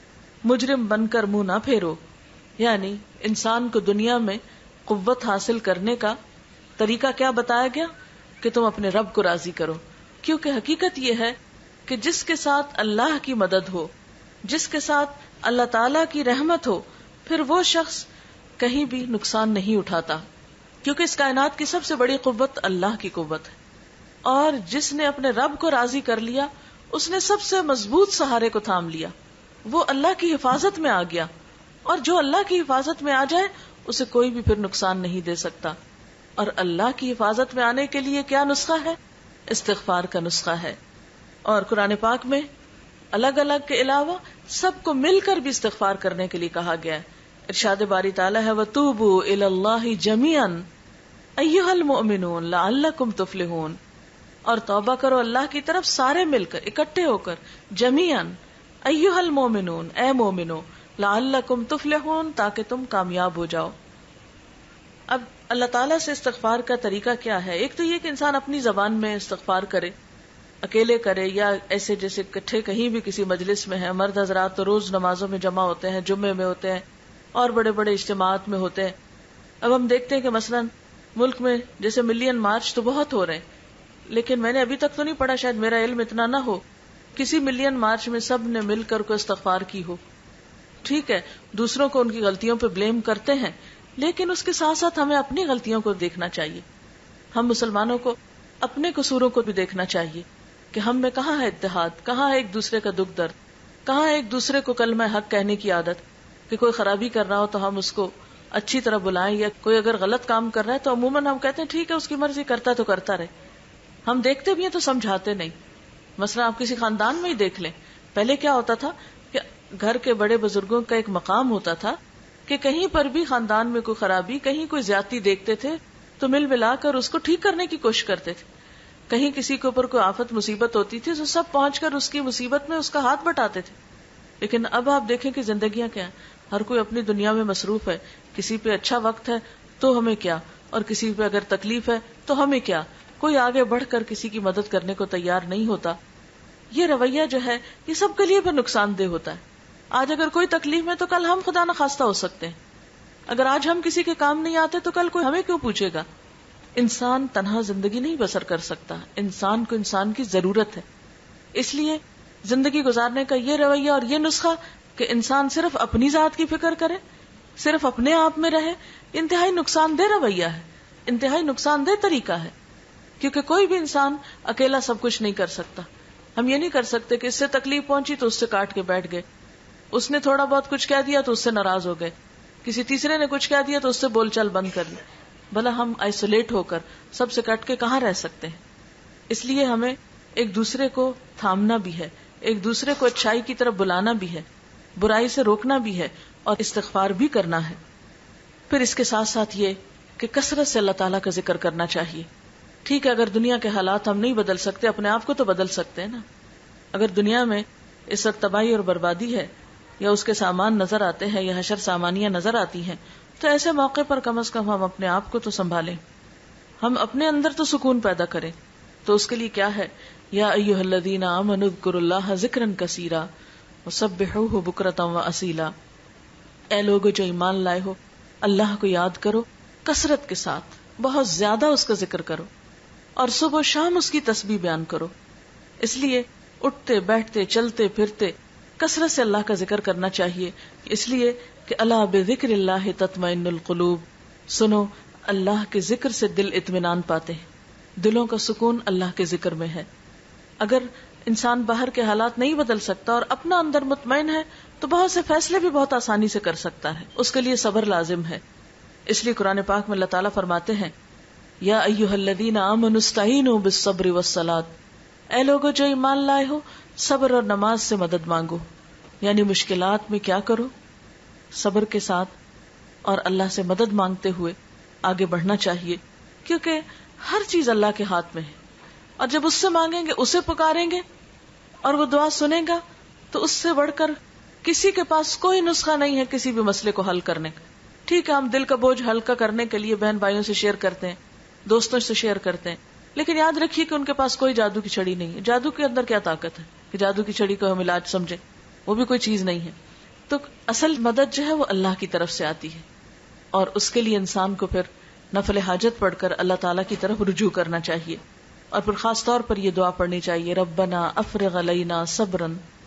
مجرم بن کر منہ نہ پھیرو. یعنی انسان کو دنیا میں قوت حاصل کرنے کا طریقہ کیا بتایا گیا کہ تم اپنے رب کو راضی کرو، کیونکہ حقیقت یہ ہے کہ جس کے ساتھ اللہ کی مدد ہو، جس کے ساتھ اللہ تعالی کی رحمت ہو، پھر وہ شخص کہیں بھی نقصان نہیں اٹھاتا، کیونکہ اس کائنات کی سب سے بڑی قوت اللہ کی قوت ہے. اور جس نے اپنے رب کو راضی کر لیا اس نے سب سے مضبوط سہارے کو تھام لیا، وہ اللہ کی حفاظت میں آ گیا، اور جو اللہ کی حفاظت میں آ جائے اسے کوئی بھی پھر نقصان نہیں دے سکتا. اور اللہ کی حفاظت میں آنے کے لیے کیا نسخہ ہے؟ استغفار کا نسخہ ہے. اور قرآن پاک میں الگ الگ کے علاوہ سب کو مل کر بھی استغفار کرنے کے لیے کہا گیا ہے. ارشاد باری تعالیٰ ہے وَتُوبُوا إِلَى اللَّهِ جَمِيعًا أَيُّهَا الْمُؤْمِنُونَ لَعَلَّكُمْ تُفْلِحُونَ. اور توبہ کرو اللہ کی طرف سارے مل کر، اکٹھے ہو کر، جمیعاً ایھا المؤمنون، اے مومنو، لعلکم تفلحون، تاکہ تم کامیاب ہو جاؤ. اب اللہ تعالیٰ سے استغفار کا طریقہ کیا ہے؟ ایک تو یہ کہ انسان اپنی زبان میں استغفار کرے، اکیلے کرے یا ایسے جیسے اکٹھے کہیں بھی کسی مجلس میں ہیں. مرد حضرات تو روز نمازوں میں جمع ہوتے ہیں, جمعے میں ہوتے ہیں اور بڑے بڑے اجتماعات میں ہوتے ہیں. اب ہم دیکھتے ہیں کہ مثلا ملک میں جیسے ملین مارچ تو بہت ہو رہے ہیں, لیکن میں نے ابھی تک تو نہیں پڑھا, شاید میرا علم اتنا نہ ہو, کسی ملین مارچ میں سب نے مل کر کو استغفار کی ہو. ٹھیک ہے, دوسروں کو ان کی غلطیوں پہ بلیم کرتے ہیں, لیکن اس کے ساتھ ساتھ ہمیں اپنی غلطیوں کو دیکھنا چاہیے. ہم مسلمانوں کو اپنے قصوروں کو بھی دیکھنا چاہیے کہ ہم میں کہاں ہے اتحاد, کہاں ہے ایک دوسرے کا دکھ درد, کہاں ہے ایک دوسرے کو کلمہ حق کہنے کی عادت, کہ کوئی خرابی کر رہا ہو تو ہم اس کو اچھی طرح بلائیں, یا کوئی اگر غلط کام کر رہا ہے تو عموماً ہم کہتے ہیں ٹھیک ہے اس کی مرضی, کرتا تو کرتا رہے. ہم دیکھتے بھی ہیں تو سمجھاتے نہیں. مثلا آپ کسی خاندان میں ہی دیکھ لیں, پہلے کیا ہوتا تھا کہ گھر کے بڑے بزرگوں کا ایک مقام ہوتا تھا کہ کہیں پر بھی خاندان میں کوئی خرابی, کہیں کوئی زیادتی دیکھتے تھے تو مل ملا کر اس کو ٹھیک کرنے کی کوشش کرتے تھے. کہیں کسی کے اوپر کوئی آفت مصیبت ہوتی تھی تو سب پہنچ کر اس کی مصیبت میں اس کا ہاتھ بٹاتے تھے. لیکن اب آپ دیکھیں کہ زندگیاں کیا ہیں, ہر کوئی اپنی دنیا میں مصروف ہے. کسی پہ اچھا وقت ہے تو ہمیں کیا, اور کسی پہ اگر تکلیف ہے تو ہمیں کیا. کوئی آگے بڑھ کر کسی کی مدد کرنے کو تیار نہیں ہوتا. یہ رویہ جو ہے یہ سب کے لیے بھی نقصان دہ ہوتا ہے. آج اگر کوئی تکلیف ہے تو کل ہم خدا نخواستہ ہو سکتے ہیں. اگر آج ہم کسی کے کام نہیں آتے تو کل کوئی ہمیں کیوں پوچھے گا. انسان تنہا زندگی نہیں بسر کر سکتا, انسان کو انسان کی ضرورت ہے. اس لیے زندگی گزارنے کا یہ رویہ اور یہ نسخہ کہ انسان صرف اپنی ذات کی فکر کرے, صرف اپنے آپ میں رہے, انتہائی نقصان دہ رویہ ہے, انتہائی نقصان دہ طریقہ ہے. کیونکہ کوئی بھی انسان اکیلا سب کچھ نہیں کر سکتا. ہم یہ نہیں کر سکتے کہ اس سے تکلیف پہنچی تو اس سے کاٹ کے بیٹھ گئے, اس نے تھوڑا بہت کچھ کہہ دیا تو اس سے ناراض ہو گئے, کسی تیسرے نے کچھ کہہ دیا تو اس سے بول چال بند کر لی. بھلا ہم آئسولیٹ ہو کر سب سے کٹ کے کہاں رہ سکتے ہیں. اس لیے ہمیں ایک دوسرے کو تھامنا بھی ہے, ایک دوسرے کو اچھائی کی طرف بلانا بھی ہے, برائی سے روکنا بھی ہے, اور استغفار بھی کرنا ہے. پھر اس کے ساتھ ساتھ یہ کہ کثرت سے اللہ تعالیٰ کا ذکر کرنا چاہیے. ٹھیک ہے, اگر دنیا کے حالات ہم نہیں بدل سکتے, اپنے آپ کو تو بدل سکتے ہیں نا. اگر دنیا میں اس وقت تباہی اور بربادی ہے, یا اس کے سامان نظر آتے ہیں, یا حشر سامانیاں نظر آتی ہیں, تو ایسے موقع پر کم از کم ہم اپنے آپ کو تو سنبھالیں, ہم اپنے اندر تو سکون پیدا کریں. تو اس کے لیے کیا ہے, یا ایھا الذین آمنوا اذکروا اللہ ذکرا کثیرا وسبحوہ بکرۃ واصیلا. اے لوگو جو ایمان لائے ہو, اللہ کو یاد کرو کثرت کے ساتھ, بہت زیادہ اس کا ذکر کرو, اور صبح و شام اس کی تسبیح بیان کرو. اس لیے اٹھتے بیٹھتے چلتے پھرتے کثرت سے اللہ کا ذکر کرنا چاہیے. اس لیے کہ الا بذکر اللہ تطمئن القلوب, سنو اللہ کے ذکر سے دل اطمینان پاتے ہیں, دلوں کا سکون اللہ کے ذکر میں ہے. اگر انسان باہر کے حالات نہیں بدل سکتا اور اپنا اندر مطمئن ہے تو بہت سے فیصلے بھی بہت آسانی سے کر سکتا ہے. اس کے لیے صبر لازم ہے. اس لیے قرآن پاک میں اللہ تعالیٰ فرماتے ہیں, یا ایھا الذین آمنوا استعینوا بالصبر والصلاۃ, اے لوگو جو ایمان لائے ہو صبر اور نماز سے مدد مانگو. یعنی مشکلات میں کیا کرو, صبر کے ساتھ اور اللہ سے مدد مانگتے ہوئے آگے بڑھنا چاہیے. کیونکہ ہر چیز اللہ کے ہاتھ میں ہے, اور جب اس سے مانگیں گے, اسے پکاریں گے اور وہ دعا سنے گا, تو اس سے بڑھ کر کسی کے پاس کوئی نسخہ نہیں ہے کسی بھی مسئلے کو حل کرنے کا. ٹھیک ہے, ہم دل کا بوجھ ہلکا کرنے کے لیے بہن بھائیوں سے شیئر کرتے ہیں, دوستوں سے شیئر کرتے ہیں, لیکن یاد رکھیے کہ ان کے پاس کوئی جادو کی چھڑی نہیں ہے. جادو کے اندر کیا طاقت ہے کہ جادو کی چھڑی کو ہم علاج سمجھے, وہ بھی کوئی چیز نہیں ہے. تو اصل مدد جو ہے وہ اللہ کی طرف سے آتی ہے, اور اس کے لیے انسان کو پھر نفل حاجت پڑھ کر اللہ تعالیٰ کی طرف رجوع کرنا چاہیے. اور پھر خاص طور پر یہ دعا پڑھنی چاہیے, ربنا افرغ علینا صبرا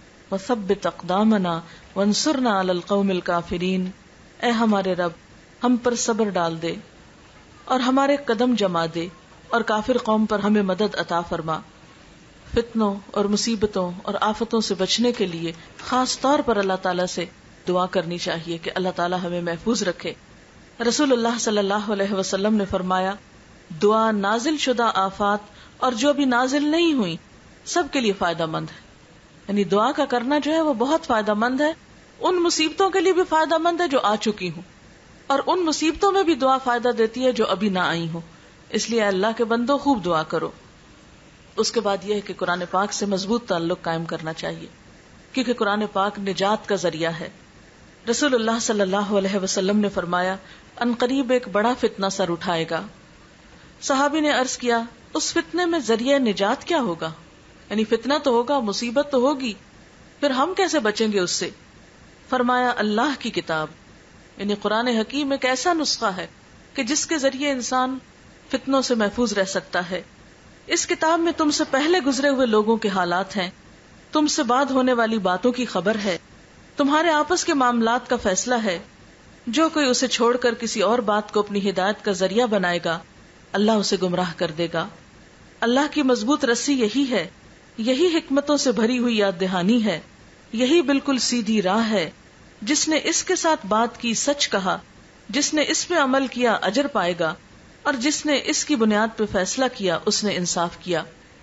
وثبت اقدامنا وانصرنا علی القوم الکافرین. اے ہمارے رب, ہم پر صبر ڈال دے اور ہمارے قدم جما دے, اور کافر قوم پر ہمیں مدد عطا فرما. فتنوں اور مصیبتوں اور آفتوں سے بچنے کے لیے خاص طور پر اللہ تعالیٰ سے دعا کرنی چاہیے کہ اللہ تعالیٰ ہمیں محفوظ رکھے. رسول اللہ صلی اللہ علیہ وسلم نے فرمایا, دعا نازل شدہ آفات اور جو بھی نازل نہیں ہوئی سب کے لیے فائدہ مند ہے. یعنی دعا کا کرنا جو ہے وہ بہت فائدہ مند ہے. ان مصیبتوں کے لیے بھی فائدہ مند ہے جو آ چکی ہوں, اور ان مصیبتوں میں بھی دعا فائدہ دیتی ہے جو ابھی نہ آئی ہوں. اس لیے اللہ کے بندوں خوب دعا کرو. اس کے بعد یہ ہے کہ قرآن پاک سے مضبوط تعلق قائم کرنا چاہیے, کیونکہ قرآن پاک نجات کا ذریعہ ہے. رسول اللہ صلی اللہ علیہ وسلم نے فرمایا, ان قریب ایک بڑا فتنہ سر اٹھائے گا. صحابی نے عرض کیا, اس فتنے میں ذریعہ نجات کیا ہوگا؟ یعنی فتنہ تو ہوگا، مصیبت تو ہوگی، پھر ہم کیسے بچیں گے اس سے؟ فرمایا اللہ کی کتاب یعنی قرآن حکیم ایک ایسا نسخہ ہے کہ جس کے ذریعے انسان فتنوں سے محفوظ رہ سکتا ہے. اس کتاب میں تم سے پہلے گزرے ہوئے لوگوں کے حالات ہیں، تم سے بعد ہونے والی باتوں کی خبر ہے، تمہارے آپس کے معاملات کا فیصلہ ہے. جو کوئی اسے چھوڑ کر کسی اور بات کو اپنی ہدایت کا ذریعہ بنائے گا اللہ اسے گمراہ کر دے گا. اللہ کی مضبوط رسی یہی ہے، یہی حکمتوں سے بھری ہوئی یاد دہانی ہے، یہی بالکل سیدھی راہ ہے. جس نے اس کے ساتھ بات کی سچ کہا، جس نے اس پہ عمل کیا اجر پائے گا، اور جس نے اس کی بنیاد پہ فیصلہ کیا اس نے انصاف کیا.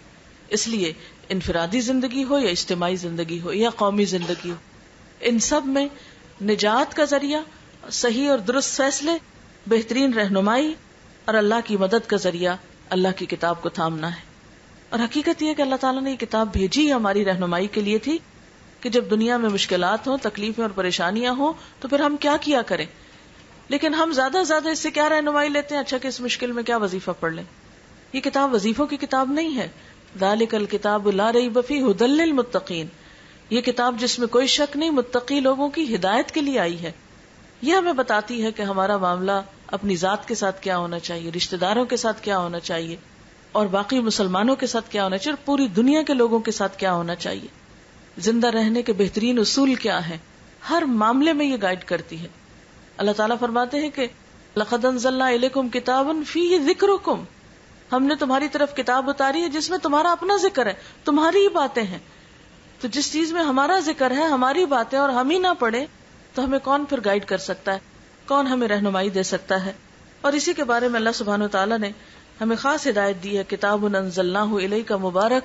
اس لیے انفرادی زندگی ہو یا اجتماعی زندگی ہو یا قومی زندگی ہو، ان سب میں نجات کا ذریعہ صحیح اور درست فیصلے، بہترین رہنمائی اور اللہ کی مدد کا ذریعہ اللہ کی کتاب کو تھامنا ہے. اور حقیقت یہ ہے کہ اللہ تعالیٰ نے یہ کتاب بھیجی ہماری رہنمائی کے لیے تھی کہ جب دنیا میں مشکلات ہوں، تکلیفیں اور پریشانیاں ہوں تو پھر ہم کیا کریں. لیکن ہم زیادہ سے زیادہ اس سے کیا رہنمائی لیتے ہیں؟ اچھا کہ اس مشکل میں کیا وظیفہ پڑھ لیں. یہ کتاب وظیفوں کی کتاب نہیں ہے. ذالک الکتاب لا ریب فیہ ھدی للمتقین، یہ کتاب جس میں کوئی شک نہیں متقی لوگوں کی ہدایت کے لیے آئی ہے. یہ ہمیں بتاتی ہے کہ ہمارا معاملہ اپنی ذات کے ساتھ کیا ہونا چاہیے، رشتہ داروں کے ساتھ کیا ہونا چاہیے، اور باقی مسلمانوں کے ساتھ کیا ہونا چاہیے، اور پوری دنیا کے لوگوں کے ساتھ کیا ہونا چاہیے. زندہ رہنے کے بہترین اصول کیا ہیں، ہر معاملے میں یہ گائیڈ کرتی ہے. اللہ تعالیٰ فرماتے ہیں کہ لَقَدْ أَنزَلْنَا إِلَيْكُمْ كِتَابًا فِيهِ ذِكْرُكُمْ، ہم نے تمہاری طرف کتاب اتاری ہے جس میں تمہارا اپنا ذکر ہے، تمہاری ہی باتیں ہیں. تو جس چیز میں ہمارا ذکر ہے، ہماری باتیں، اور ہم ہی نہ پڑھے تو ہمیں کون پھر گائیڈ کر سکتا ہے، کون ہمیں رہنمائی دے سکتا ہے. اور اسی کے بارے میں اللہ سبحانہ وتعالیٰ نے ہمیں خاص ہدایت دی ہے، کتاب انزلناہ الیک مبارک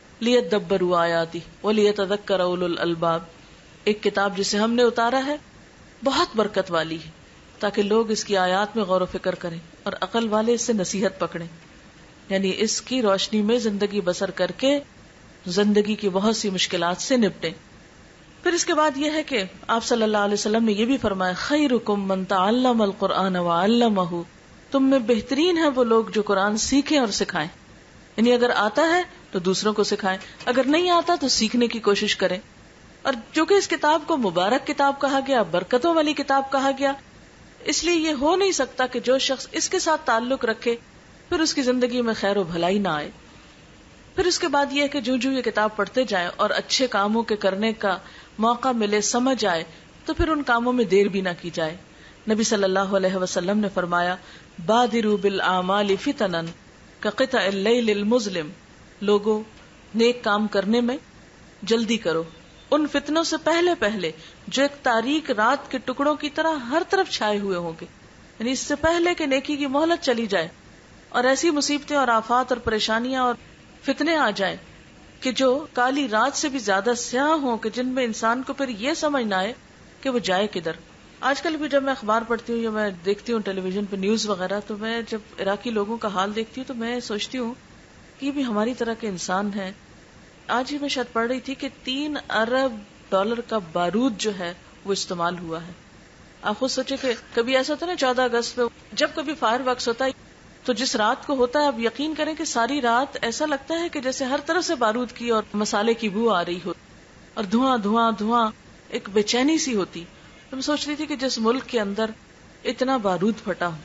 لیدبروا آیاتہ ولیتذکر اولو الالباب، ایک کتاب جسے ہم نے اتارا ہے بہت برکت والی ہے تاکہ لوگ اس کی آیات میں غور و فکر کریں اور عقل والے اس سے نصیحت پکڑیں، یعنی اس کی روشنی میں زندگی بسر کر کے زندگی کی بہت سی مشکلات سے نپٹیں. پھر اس کے بعد یہ ہے کہ آپ صلی اللہ علیہ وسلم نے یہ بھی فرمایا، خیرکم من تعلم القرآن وعلمہ، تم میں بہترین ہے وہ لوگ جو قرآن سیکھیں اور سکھائیں. یعنی اگر آتا ہے تو دوسروں کو سکھائیں، اگر نہیں آتا تو سیکھنے کی کوشش کریں. اور جو کہ اس کتاب کو مبارک کتاب کہا گیا، برکتوں والی کتاب کہا گیا، اس لیے یہ ہو نہیں سکتا کہ جو شخص اس کے ساتھ تعلق رکھے پھر اس کی زندگی میں خیر و بھلائی نہ آئے. پھر اس کے بعد یہ ہے کہ جو یہ کتاب پڑھتے جائیں اور اچھے کاموں کے کرنے کا موقع ملے، سمجھ آئے، تو پھر ان کاموں میں دیر بھی نہ کی جائے. نبی صلی اللہ علیہ وسلم نے فرمایا، بادروا بالاعمال فتنا کقطع اللیل المظلم، لوگوں نیک کام کرنے میں جلدی کرو ان فتنوں سے پہلے پہلے جو ایک تاریک رات کے ٹکڑوں کی طرح ہر طرف چھائے ہوئے ہوں گے. یعنی اس سے پہلے کہ نیکی کی مہلت چلی جائے اور ایسی مصیبتیں اور آفات اور پریشانیاں اور فتنے آ جائیں کہ جو کالی رات سے بھی زیادہ سیاہ ہوں، کہ جن میں انسان کو پھر یہ سمجھ نہ آئے کہ وہ جائے کدھر. آج کل بھی جب میں اخبار پڑھتی ہوں یا میں دیکھتی ہوں ٹیلی ویژن پہ نیوز وغیرہ، تو میں جب عراقی لوگوں کا حال دیکھتی ہوں تو میں سوچتی ہوں کہ یہ بھی ہماری طرح کے انسان ہیں. آج ہی میں شاید پڑھ رہی تھی کہ 3 ارب ڈالر کا بارود جو ہے وہ استعمال ہوا ہے. آپ خود سوچے کہ کبھی ایسا ہوتا ہے نا 14 اگست پہ جب کبھی فائر ورکس ہوتا ہے تو جس رات کو ہوتا ہے، اب یقین کریں کہ ساری رات ایسا لگتا ہے کہ جیسے ہر طرف سے بارود کی اور مسالے کی بو آ رہی ہو اور دھواں دھواں دھواں، ایک بے چینی سی ہوتی. تو میں سوچ رہی تھی کہ جس ملک کے اندر اتنا بارود پھٹا ہو،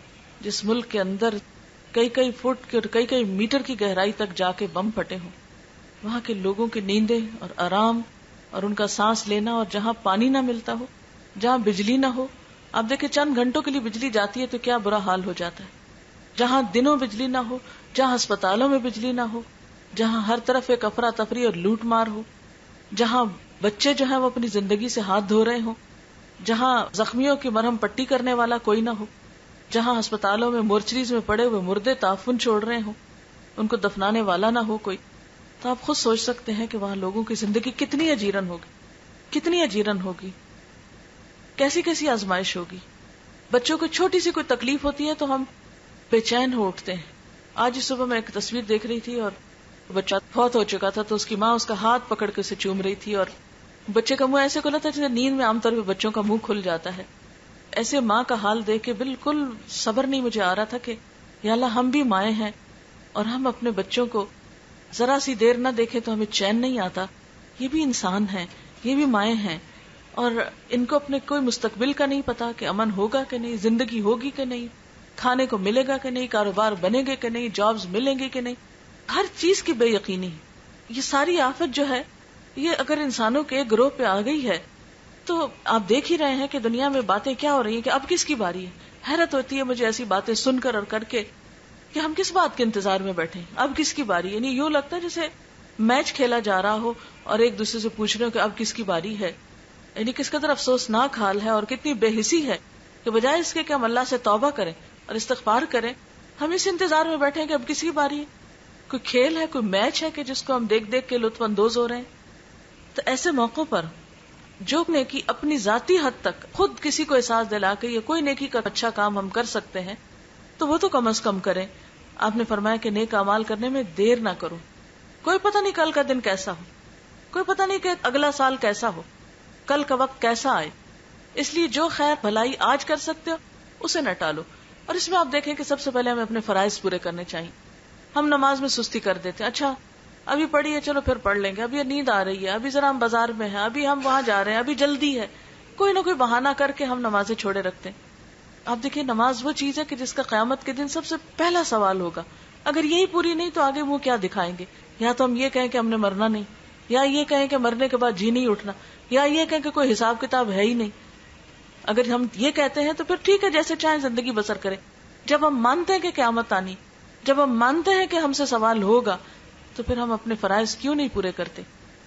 جس ملک کے اندر کئی فٹ کی اور کئی میٹر کی گہرائی تک جا کے بم پھٹے ہوں، وہاں کے لوگوں کی نیندیں اور آرام اور ان کا سانس لینا، اور جہاں پانی نہ ملتا ہو، جہاں بجلی نہ ہو. آپ دیکھیں چند گھنٹوں کے لیے بجلی جاتی ہے تو کیا برا حال ہو جاتا ہے. جہاں دنوں بجلی نہ ہو، جہاں ہسپتالوں میں بجلی نہ ہو، جہاں ہر طرف ایک افراتفری اور لوٹ مار ہو، جہاں بچے جو ہیں وہ اپنی زندگی سے ہاتھ دھو رہے ہوں، جہاں زخمیوں کی مرہم پٹی کرنے والا کوئی نہ ہو، جہاں ہسپتالوں میں مورچریز میں پڑے ہوئے مردے تعفن چھوڑ رہے ہوں، ان کو دفنانے والا نہ ہو کوئی، تو آپ خود سوچ سکتے ہیں کہ وہاں لوگوں کی زندگی کتنی اجیرن ہوگی، کتنی اجیرن ہوگی، کیسی کیسی آزمائش ہوگی. بچوں کو چھوٹی سی کوئی تکلیف ہوتی ہے تو ہم بے چین ہو اٹھتے ہیں. آج ہی صبح میں ایک تصویر دیکھ رہی تھی اور بچہ فوت ہو چکا تھا، تو اس کی ماں اس کا ہاتھ پکڑ کے اسے چوم رہی تھی، اور بچے کا منہ ایسے کھلا تھا جیسے نیند میں عام طور پہ بچوں کا منہ کھل جاتا ہے. ایسے ماں کا حال دیکھ کے بالکل صبر نہیں مجھے آ رہا تھا کہ یا اللہ ہم بھی مائیں ہیں اور ہم اپنے بچوں کو ذرا سی دیر نہ دیکھے تو ہمیں چین نہیں آتا. یہ بھی انسان ہیں، یہ بھی مائیں ہیں، اور ان کو اپنے کوئی مستقبل کا نہیں پتا کہ امن ہوگا کہ نہیں، زندگی ہوگی کہ نہیں، کھانے کو ملے گا کہ نہیں، کاروبار بنے گے کہ نہیں، جابز ملیں گے کہ نہیں. ہر چیز کی بے یقینی. یہ ساری آفت جو ہے یہ اگر انسانوں کے گروہ پہ آ گئی ہے تو آپ دیکھ ہی رہے ہیں کہ دنیا میں باتیں کیا ہو رہی ہیں کہ اب کس کی باری ہے. حیرت ہوتی ہے مجھے ایسی باتیں سن کر اور کر کے کہ ہم کس بات کے انتظار میں بیٹھے ہیں، اب کس کی باری. یعنی یوں لگتا ہے جیسے میچ کھیلا جا رہا ہو اور ایک دوسرے سے پوچھ رہے ہو کہ اب کس کی باری ہے. یعنی کس قدر افسوسناک حال ہے اور کتنی بے حسی ہے کہ بجائے اس کے کہ ہم اللہ سے توبہ کریں اور استغفار کریں، ہم اس انتظار میں بیٹھے ہیں کہ اب کس کی باری ہے. کوئی کھیل ہے، کوئی میچ ہے کہ جس کو ہم دیکھ دیکھ کے لطف اندوز ہو رہے ہیں. تو ایسے موقعوں پر جو نیکی اپنی ذاتی حد تک خود کسی کو احساس دلا کے یا کوئی نیکی کا اچھا کام ہم کر سکتے ہیں تو وہ تو کم از کم کریں. آپ نے فرمایا کہ نیک اعمال کرنے میں دیر نہ کرو. کوئی پتہ نہیں کل کا دن کیسا ہو، کوئی پتہ نہیں کہ اگلا سال کیسا ہو، کل کا وقت کیسا آئے. اس لیے جو خیر بھلائی آج کر سکتے ہو اسے نہ ٹالو. اور اس میں آپ دیکھیں کہ سب سے پہلے ہمیں اپنے فرائض پورے کرنے چاہیے. ہم نماز میں سستی کر دیتے ہیں، اچھا ابھی پڑھی ہے چلو پھر پڑھ لیں گے، ابھی نیند آ رہی ہے، ابھی ذرا ہم بازار میں ہیں، ابھی ہم وہاں جا رہے ہیں، ابھی جلدی ہے. کوئی نہ کوئی بہانہ کر کے ہم نمازیں چھوڑے رکھتے ہیں. آپ دیکھیں نماز وہ چیز ہے کہ جس کا قیامت کے دن سب سے پہلا سوال ہوگا. اگر یہی پوری نہیں تو آگے منہ کیا دکھائیں گے؟ یا تو ہم یہ کہیں کہ ہم نے مرنا نہیں، یا یہ کہیں کہ مرنے کے بعد جی نہیں اٹھنا، یا یہ کہیں کہ کوئی حساب کتاب ہے ہی نہیں. اگر ہم یہ کہتے ہیں تو پھر ٹھیک ہے، جیسے چاہیں زندگی بسر کریں. جب ہم مانتے ہیں کہ قیامت آنی، جب ہم مانتے ہیں کہ ہم سے سوال ہوگا، تو پھر ہم اپنے فرائض کیوں نہیں پورے کرتے؟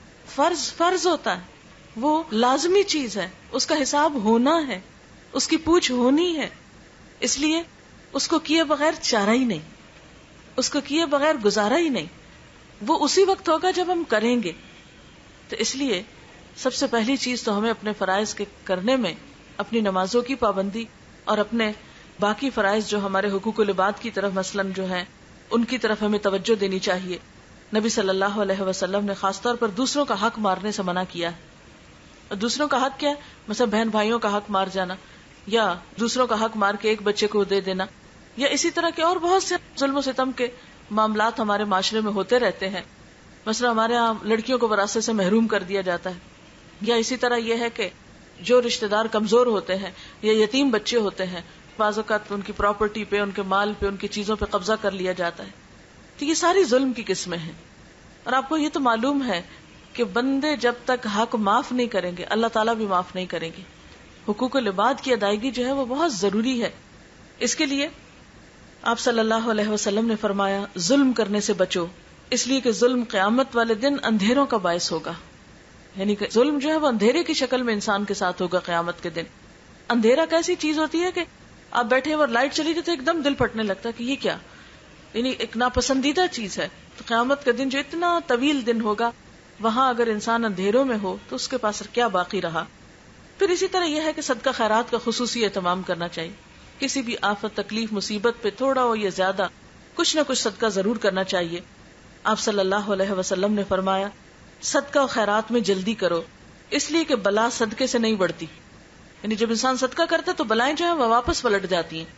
فرض ہوتا ہے، وہ لازمی چیز ہے، اس کا حساب ہونا ہے، اس کی پوچھ ہونی ہے. اس لیے اس کو کیے بغیر چارہ ہی نہیں، اس کو کیے بغیر گزارا ہی نہیں. وہ اسی وقت ہوگا جب ہم کریں گے. تو اس لیے سب سے پہلی چیز تو ہمیں اپنے فرائض کے کرنے میں اپنی نمازوں کی پابندی اور اپنے باقی فرائض جو ہمارے حقوق العباد کی طرف مثلاً جو ہیں ان کی طرف ہمیں توجہ دینی چاہیے. نبی صلی اللہ علیہ وسلم نے خاص طور پر دوسروں کا حق مارنے سے منع کیا ہے. اور دوسروں کا حق کیا ہے؟ مثلا بہن بھائیوں کا حق مار جانا، یا دوسروں کا حق مار کے ایک بچے کو دے دینا، یا اسی طرح کے اور بہت سے ظلم و ستم کے معاملات ہمارے معاشرے میں ہوتے رہتے ہیں. مثلا ہمارے ہاں لڑکیوں کو وراثت سے محروم کر دیا جاتا ہے، یا اسی طرح یہ ہے کہ جو رشتہ دار کمزور ہوتے ہیں یا یتیم بچے ہوتے ہیں، بعض اوقات ان کی پراپرٹی پہ، ان کے مال پہ، ان کی چیزوں پہ قبضہ کر لیا جاتا ہے. تو یہ ساری ظلم کی قسمیں ہیں. اور آپ کو یہ تو معلوم ہے کہ بندے جب تک حق معاف نہیں کریں گے اللہ تعالیٰ بھی معاف نہیں کریں گے. حقوق العباد کی ادائیگی جو ہے وہ بہت ضروری ہے. اس کے لیے آپ صلی اللہ علیہ وسلم نے فرمایا ظلم کرنے سے بچو، اس لیے کہ ظلم قیامت والے دن اندھیروں کا باعث ہوگا. یعنی کہ ظلم جو ہے وہ اندھیرے کی شکل میں انسان کے ساتھ ہوگا قیامت کے دن. اندھیرا کیسی چیز ہوتی ہے کہ آپ بیٹھے اور لائٹ چلی گئی تو ایک دم دل پھٹنے لگتا ہے کہ یہ کیا، یعنی ایک ناپسندیدہ چیز ہے. تو قیامت کا دن جو اتنا طویل دن ہوگا، وہاں اگر انسان اندھیروں میں ہو تو اس کے پاس کیا باقی رہا. پھر اسی طرح یہ ہے کہ صدقہ خیرات کا خصوصی اہتمام کرنا چاہیے. کسی بھی آفت، تکلیف، مصیبت پہ تھوڑا ہو یا زیادہ کچھ نہ کچھ صدقہ ضرور کرنا چاہیے. آپ صلی اللہ علیہ وسلم نے فرمایا صدقہ و خیرات میں جلدی کرو، اس لیے کہ بلا صدقے سے نہیں بڑھتی. یعنی جب انسان صدقہ کرتا ہے تو بلائیں جو ہیں وہ واپس پلٹ جاتی ہیں.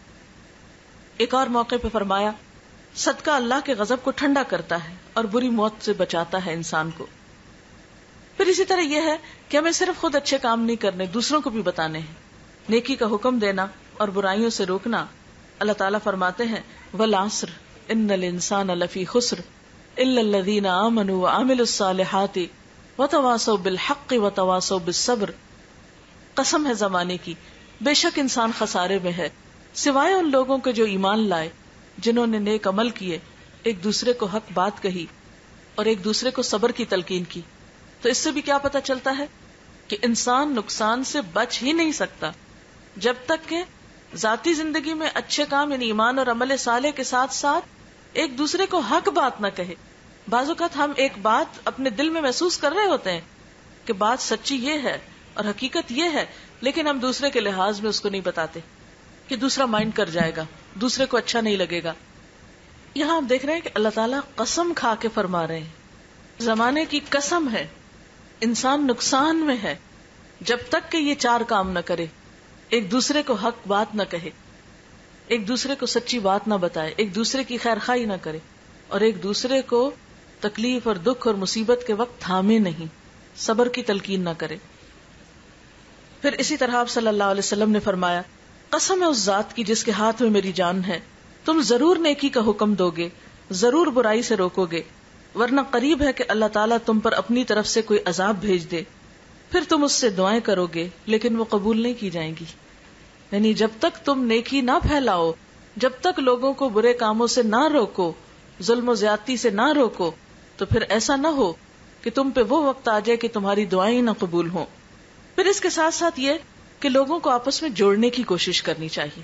ایک اور موقع پہ فرمایا صدقہ اللہ کے غضب کو ٹھنڈا کرتا ہے اور بری موت سے بچاتا ہے انسان کو. پھر اسی طرح یہ ہے کہ ہمیں صرف خود اچھے کام نہیں کرنے، دوسروں کو بھی بتانے ہیں. نیکی کا حکم دینا اور برائیوں سے روکنا. اللہ تعالیٰ فرماتے ہیں والعصر ان الانسان لفی خسر الا الذین آمنوا وعملوا الصالحات وتواصوا بالحق وتواصوا بالصبر. قسم ہے زمانے کی، بے شک انسان خسارے میں ہے سوائے ان لوگوں کے جو ایمان لائے، جنہوں نے نیک عمل کیے، ایک دوسرے کو حق بات کہی اور ایک دوسرے کو صبر کی تلقین کی. تو اس سے بھی کیا پتہ چلتا ہے کہ انسان نقصان سے بچ ہی نہیں سکتا جب تک کہ ذاتی زندگی میں اچھے کام یعنی ایمان اور عمل صالح کے ساتھ ساتھ ایک دوسرے کو حق بات نہ کہے. بعض اوقات ہم ایک بات اپنے دل میں محسوس کر رہے ہوتے ہیں کہ بات سچی یہ ہے اور حقیقت یہ ہے، لیکن ہم دوسرے کے لحاظ میں اس کو نہیں بتاتے کہ دوسرا مائنڈ کر جائے گا، دوسرے کو اچھا نہیں لگے گا. یہاں ہم دیکھ رہے ہیں کہ اللہ تعالیٰ قسم کھا کے فرما رہے ہیں، زمانے کی قسم ہے، انسان نقصان میں ہے جب تک کہ یہ چار کام نہ کرے. ایک دوسرے کو حق بات نہ کہے، ایک دوسرے کو سچی بات نہ بتائے، ایک دوسرے کی خیر خواہی نہ کرے، اور ایک دوسرے کو تکلیف اور دکھ اور مصیبت کے وقت تھامے نہیں، صبر کی تلقین نہ کرے. پھر اسی طرح آپ صلی اللہ علیہ وسلم نے فرمایا، قسم ہے اس ذات کی جس کے ہاتھ میں میری جان ہے، تم ضرور نیکی کا حکم دو گے، ضرور برائی سے روکو گے، ورنہ قریب ہے کہ اللہ تعالیٰ تم پر اپنی طرف سے کوئی عذاب بھیج دے، پھر تم اس سے دعائیں کرو گے لیکن وہ قبول نہیں کی جائیں گی. یعنی جب تک تم نیکی نہ پھیلاؤ، جب تک لوگوں کو برے کاموں سے نہ روکو، ظلم و زیادتی سے نہ روکو، تو پھر ایسا نہ ہو کہ تم پہ وہ وقت آ جائے کہ تمہاری دعائیں نہ قبول ہوں. پھر اس کے ساتھ ساتھ یہ کہ لوگوں کو آپس میں جوڑنے کی کوشش کرنی چاہیے.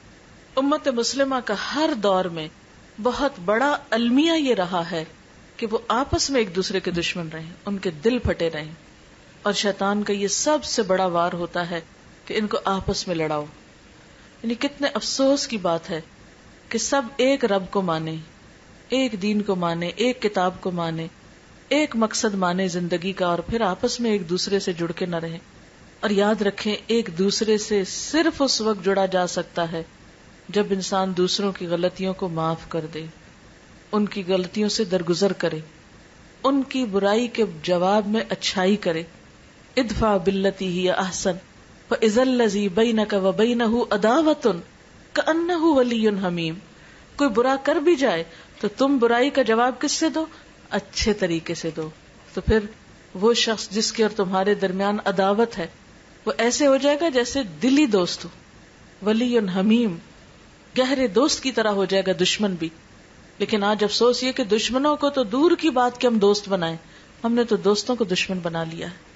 امت مسلمہ کا ہر دور میں بہت بڑا المیہ یہ رہا ہے کہ وہ آپس میں ایک دوسرے کے دشمن رہیں، ان کے دل پھٹے رہیں، اور شیطان کا یہ سب سے بڑا وار ہوتا ہے کہ ان کو آپس میں لڑاؤ. یعنی کتنے افسوس کی بات ہے کہ سب ایک رب کو مانے، ایک دین کو مانے، ایک کتاب کو مانے، ایک مقصد مانے زندگی کا، اور پھر آپس میں ایک دوسرے سے جڑ کے نہ رہیں. اور یاد رکھیں ایک دوسرے سے صرف اس وقت جڑا جا سکتا ہے جب انسان دوسروں کی غلطیوں کو معاف کر دے، ان کی غلطیوں سے درگزر کرے، ان کی برائی کے جواب میں اچھائی کرے. ادفع باللتی ہی احسن فاذا الذی بینک وبینہ عداوۃ کأنہ ولی حمیم. کوئی برا کر بھی جائے تو تم برائی کا جواب کس سے دو؟ اچھے طریقے سے دو. تو پھر وہ شخص جس کے اور تمہارے درمیان عداوت ہے وہ ایسے ہو جائے گا جیسے دلی دوست ہو، ولی حمیم، گہرے دوست کی طرح ہو جائے گا دشمن بھی. لیکن آج افسوس یہ کہ دشمنوں کو تو دور کی بات کہ ہم دوست بنائیں، ہم نے تو دوستوں کو دشمن بنا لیا ہے.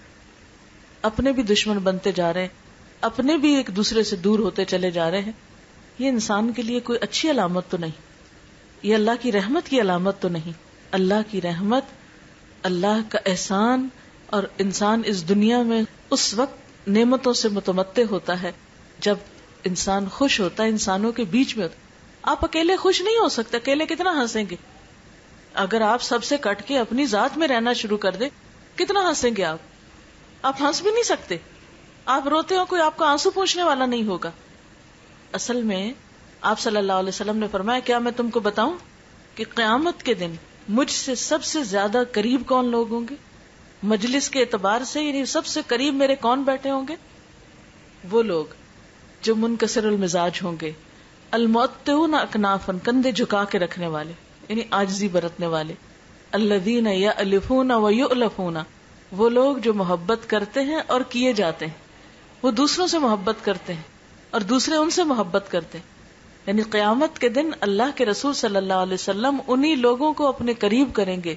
اپنے بھی دشمن بنتے جا رہے ہیں، اپنے بھی ایک دوسرے سے دور ہوتے چلے جا رہے ہیں. یہ انسان کے لیے کوئی اچھی علامت تو نہیں، یہ اللہ کی رحمت کی علامت تو نہیں. اللہ کی رحمت، اللہ کا احسان، اور انسان اس دنیا میں اس وقت نعمتوں سے متمتع ہوتا ہے جب انسان خوش ہوتا ہے، انسانوں کے بیچ میں ہوتا ہے. آپ اکیلے خوش نہیں ہو سکتے، اکیلے کتنا ہنسیں گے؟ اگر آپ سب سے کٹ کے اپنی ذات میں رہنا شروع کر دیں کتنا ہنسیں گے آپ ہنس بھی نہیں سکتے. آپ روتے ہو کوئی آپ کو آنسو پوچھنے والا نہیں ہوگا. اصل میں آپ صلی اللہ علیہ وسلم نے فرمایا، کیا میں تم کو بتاؤں کہ قیامت کے دن مجھ سے سب سے زیادہ قریب کون لوگ ہوں گے؟ مجلس کے اعتبار سے یعنی سب سے قریب میرے کون بیٹھے ہوں گے؟ وہ لوگ جو منکسر المزاج ہوں گے، المعطئون اکنافا، کندھے جھکا کے رکھنے والے یعنی عاجزی برتنے والے، الذین یألفون ویؤلفون، وہ لوگ جو محبت کرتے ہیں اور کیے جاتے ہیں، وہ دوسروں سے محبت کرتے ہیں اور دوسرے ان سے محبت کرتے ہیں. یعنی قیامت کے دن اللہ کے رسول صلی اللہ علیہ وسلم انہی لوگوں کو اپنے قریب کریں گے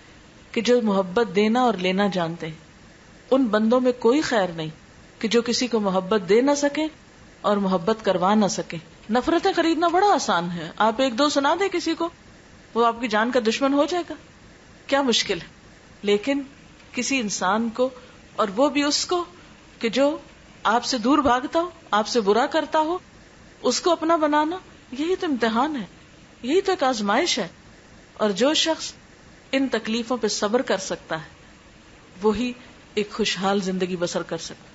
کہ جو محبت دینا اور لینا جانتے ہیں. ان بندوں میں کوئی خیر نہیں کہ جو کسی کو محبت دے نہ سکے اور محبت کروا نہ سکے. نفرتیں خریدنا بڑا آسان ہے، آپ ایک دو سنا دیں کسی کو، وہ آپ کی جان کا دشمن ہو جائے گا، کیا مشکل ہے. لیکن کسی انسان کو، اور وہ بھی اس کو کہ جو آپ سے دور بھاگتا ہو، آپ سے برا کرتا ہو، اس کو اپنا بنانا، یہی تو امتحان ہے، یہی تو ایک آزمائش ہے. اور جو شخص ان تکلیفوں پہ صبر کر سکتا ہے وہی ایک خوشحال زندگی بسر کر سکتا.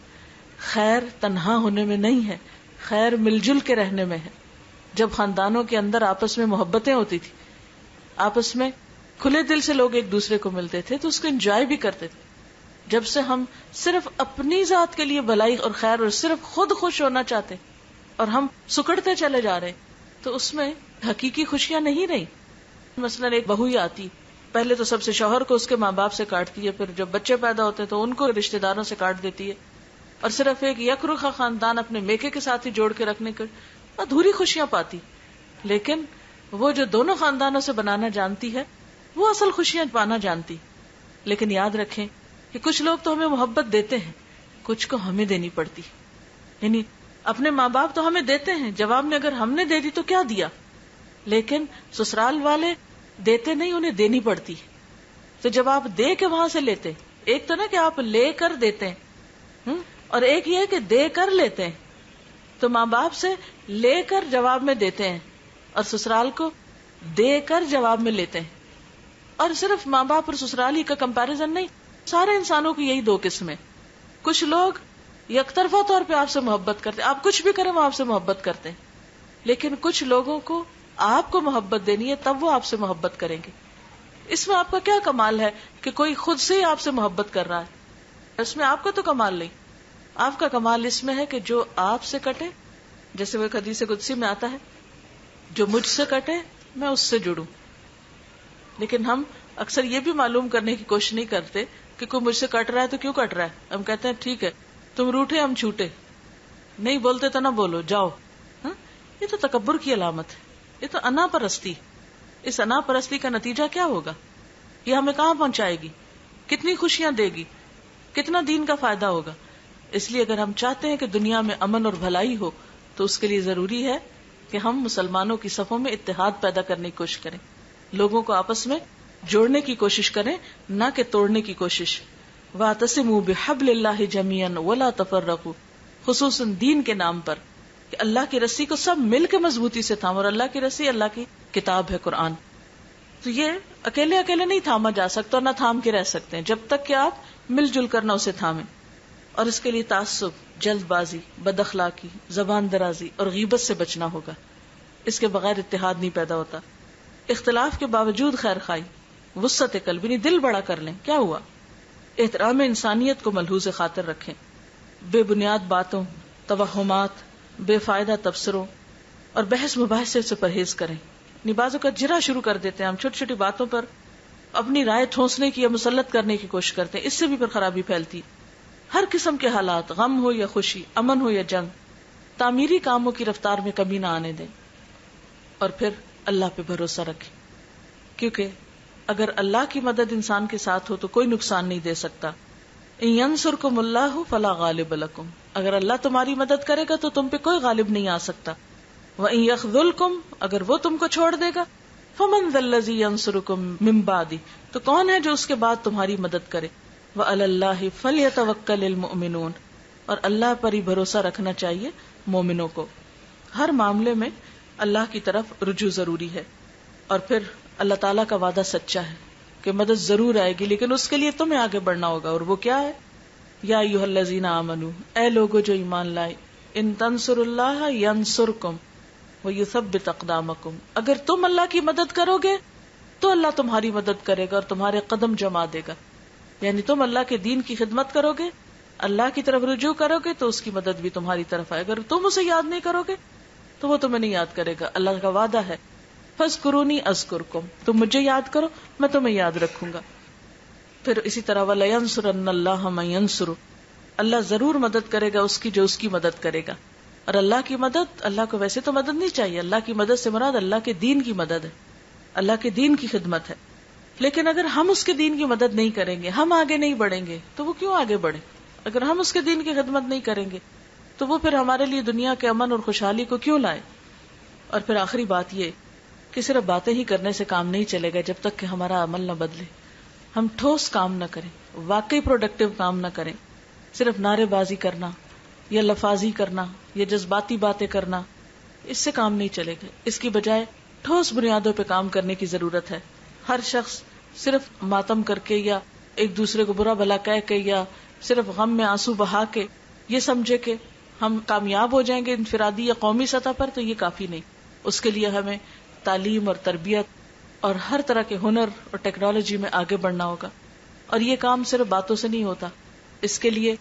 خیر تنہا ہونے میں نہیں ہے، خیر مل جل کے رہنے میں ہے. جب خاندانوں کے اندر آپس میں محبتیں ہوتی تھی، آپس میں کھلے دل سے لوگ ایک دوسرے کو ملتے تھے تو اس کو انجوائے بھی کرتے تھے. جب سے ہم صرف اپنی ذات کے لیے بھلائی اور خیر اور صرف خود خوش ہونا چاہتے اور ہم سکڑتے چلے جا رہے تو اس میں حقیقی خوشیاں نہیں رہی. مثلا ایک بہو ہی آتی، پہلے تو سب سے شوہر کو اس کے ماں باپ سے کاٹتی ہے، پھر جب بچے پیدا ہوتے تو ان کو رشتہ داروں سے کاٹ دیتی ہے، اور صرف ایک یک رخا خاندان اپنے میکے کے ساتھ ہی جوڑ کے رکھنے کے ادھوری خوشیاں پاتی. لیکن وہ جو دونوں خاندانوں سے بنانا جانتی ہے وہ اصل خوشیاں پانا جانتی. لیکن یاد رکھیں کہ کچھ لوگ تو ہمیں محبت دیتے ہیں، کچھ کو ہمیں دینی پڑتی. یعنی اپنے ماں باپ تو ہمیں دیتے ہیں، جواب میں اگر ہم نے دے دی تو کیا دیا، لیکن سسرال والے دیتے نہیں، انہیں دینی پڑتی. تو جب آپ دے کے وہاں سے لیتے، ایک تو نا کہ آپ لے کر دیتے ہیں، اور ایک یہ کہ دے کر لیتے ہیں. تو ماں باپ سے لے کر جواب میں دیتے ہیں اور سسرال کو دے کر جواب میں لیتے ہیں. اور صرف ماں باپ اور سسرال ہی کا کمپیریزن نہیں، سارے انسانوں کی یہی دو قسمیں. کچھ لوگ یک طرفہ طور پہ آپ سے محبت کرتے، آپ کچھ بھی کریں وہ آپ سے محبت کرتے ہیں. لیکن کچھ لوگوں کو آپ کو محبت دینی ہے تب وہ آپ سے محبت کریں گے. اس میں آپ کا کیا کمال ہے کہ کوئی خود سے ہی آپ سے محبت کر رہا ہے؟ اس میں آپ کا تو کمال نہیں. آپ کا کمال اس میں ہے کہ جو آپ سے کٹے، جیسے وہ حدیث قدسی میں آتا ہے، جو مجھ سے کٹے میں اس سے جڑوں. لیکن ہم اکثر یہ بھی معلوم کرنے کی کوشش نہیں کرتے کہ کوئی مجھ سے کٹ رہا ہے تو کیوں کٹ رہا ہے. ہم کہتے ہیں ٹھیک ہے تم روٹھے ہم چھوٹے، نہیں بولتے تو نہ بولو، جاؤ. یہ تو تکبر کی علامت ہے، یہ تو انا پرستی. اس انا پرستی کا نتیجہ کیا ہوگا؟ یہ ہمیں کہاں پہنچائے گی؟ کتنی خوشیاں دے گی؟ کتنا دین کا فائدہ ہوگا؟ اس لیے اگر ہم چاہتے ہیں کہ دنیا میں امن اور بھلائی ہو تو اس کے لیے ضروری ہے کہ ہم مسلمانوں کی صفوں میں اتحاد پیدا کرنے کی کوشش کریں، لوگوں کو آپس میں جوڑنے کی کوشش کریں، نہ کہ توڑنے کی کوشش. وَاعْتَصِمُوا بِحَبْلِ اللَّهِ جَمِيعًا وَلَا تَفَرَّقُوا، خصوصاً دین کے نام پر کہ اللہ کی رسی کو سب مل کے مضبوطی سے تھام. اور اللہ کی رسی اللہ کی کتاب ہے قرآن. تو یہ اکیلے اکیلے نہیں تھاما جا سکتا اور نہ تھام کے رہ سکتے ہیں جب تک کہ آپ مل جل کر نہ اسے تھامیں. اور اس کے لیے تعصب، جلد بازی، بد اخلاقی، زبان درازی اور غیبت سے بچنا ہوگا. اس کے بغیر اتحاد نہیں پیدا ہوتا. اختلاف کے باوجود خیر خواہی، وسعت قلب، یعنی دل بڑا کر لیں، کیا ہوا؟ احترام انسانیت کو ملحوظ خاطر رکھیں. بے بنیاد باتوں، توہمات، بے فائدہ تبصروں اور بحث مباحثے سے پرہیز کریں. بعضوں کا جرا شروع کر دیتے ہیں، ہم چھوٹی چھوٹی باتوں پر اپنی رائے ٹھونسنے کی یا مسلط کرنے کی کوشش کرتے ہیں. اس سے بھی پھر خرابی پھیلتی. ہر قسم کے حالات، غم ہو یا خوشی، امن ہو یا جنگ، تعمیری کاموں کی رفتار میں کمی نہ آنے دیں. اور پھر اللہ پہ بھروسہ رکھیں، کیونکہ اگر اللہ کی مدد انسان کے ساتھ ہو تو کوئی نقصان نہیں دے سکتا. ان ینصرکم اللہ فلا غالب لکم، اگر اللہ تمہاری مدد کرے گا تو تم پہ کوئی غالب نہیں آ سکتا. وَإِن يَخْذُلْكُمْ، اگر وہ تم کو چھوڑ دے گا، فَمَنْ ذَا الَّذِي يَنصُرُكُمْ مِنْ بَعْدِهِ، تو کون ہے جو اس کے بعد تمہاری مدد کرے. وَعَلَى اللَّهِ فَلْيَتَوَكَّلِ الْمُؤْمِنُونَ، اور اللہ پر ہی بھروسہ رکھنا چاہیے مومنوں کو. ہر معاملے میں اللہ کی طرف رجوع ضروری ہے. اور پھر اللہ تعالیٰ کا وعدہ سچا ہے کہ مدد ضرور آئے گی، لیکن اس کے لیے تمہیں آگے بڑھنا ہوگا. اور وہ کیا ہے؟ یا ایھا الذین آمنوا، اے لوگو جو ایمان لائے، ان تنصروا اللہ ینصرکم ویثبت اقدامکم، اگر تم اللہ کی مدد کرو گے تو اللہ تمہاری مدد کرے گا اور تمہارے قدم جما دے گا. یعنی تم اللہ کے دین کی خدمت کرو گے، اللہ کی طرف رجوع کرو گے تو اس کی مدد بھی تمہاری طرف آئے گا. اگر تم اسے یاد نہیں کرو گے تو وہ تمہیں نہیں یاد کرے گا. اللہ کا وعدہ ہے فاذکرونی اذکرکم، تم مجھے یاد کرو میں تمہیں یاد رکھوں گا. پھر اسی طرح وَلَيَنْصُرَنَّ اللَّهَ مَن يَنْصُرُهُ، اللہ ضرور مدد کرے گا اس کی جو اس کی مدد کرے گا. اور اللہ کی مدد، اللہ کو ویسے تو مدد نہیں چاہیے، اللہ کی مدد سے مراد اللہ کے دین کی مدد ہے، اللہ کے دین کی خدمت ہے. لیکن اگر ہم اس کے دین کی مدد نہیں کریں گے، ہم آگے نہیں بڑھیں گے تو وہ کیوں آگے بڑھے؟ اگر ہم اس کے دین کی خدمت نہیں کریں گے تو وہ پھر ہمارے لیے دنیا کے امن اور خوشحالی کو کیوں لائے؟ اور پھر آخری بات یہ کہ صرف باتیں ہی کرنے سے کام نہیں چلے گا جب تک کہ ہمارا عمل نہ بدلے. ہم ٹھوس کام نہ کریں، واقعی پروڈکٹیو کام نہ کریں. صرف نعرے بازی کرنا یا لفاظی کرنا یا جذباتی باتیں کرنا، اس سے کام نہیں چلے گا. اس کی بجائے ٹھوس بنیادوں پہ کام کرنے کی ضرورت ہے. ہر شخص صرف ماتم کر کے یا ایک دوسرے کو برا بھلا کہہ کے یا صرف غم میں آنسو بہا کے یہ سمجھے کہ ہم کامیاب ہو جائیں گے انفرادی یا قومی سطح پر، تو یہ کافی نہیں. اس کے لیے ہمیں تعلیم اور تربیت اور ہر طرح کے ہنر اور ٹیکنالوجی میں آگے بڑھنا ہوگا. اور یہ کام صرف باتوں سے نہیں ہوتا، اس کے لیے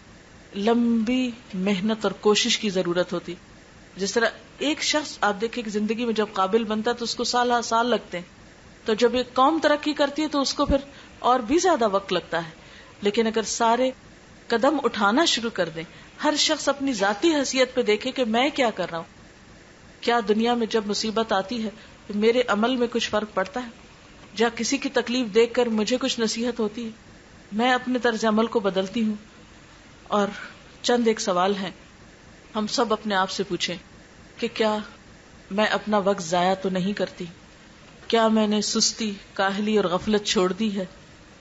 لمبی محنت اور کوشش کی ضرورت ہوتی. جس طرح ایک شخص آپ دیکھیں کہ زندگی میں جب قابل بنتا ہے تو اس کو سال لگتے ہیں، تو جب ایک قوم ترقی کرتی ہے تو اس کو پھر اور بھی زیادہ وقت لگتا ہے. لیکن اگر سارے قدم اٹھانا شروع کر دیں، ہر شخص اپنی ذاتی حیثیت پہ دیکھے کہ میں کیا کر رہا ہوں، کیا دنیا میں جب مصیبت آتی ہے تو میرے عمل میں کچھ فرق پڑتا ہے، یا کسی کی تکلیف دیکھ کر مجھے کچھ نصیحت ہوتی ہے، میں اپنے طرز عمل کو بدلتی ہوں. اور چند ایک سوال ہیں، ہم سب اپنے آپ سے پوچھیں کہ کیا میں اپنا وقت ضائع تو نہیں کرتی؟ کیا میں نے سستی، کاہلی اور غفلت چھوڑ دی ہے؟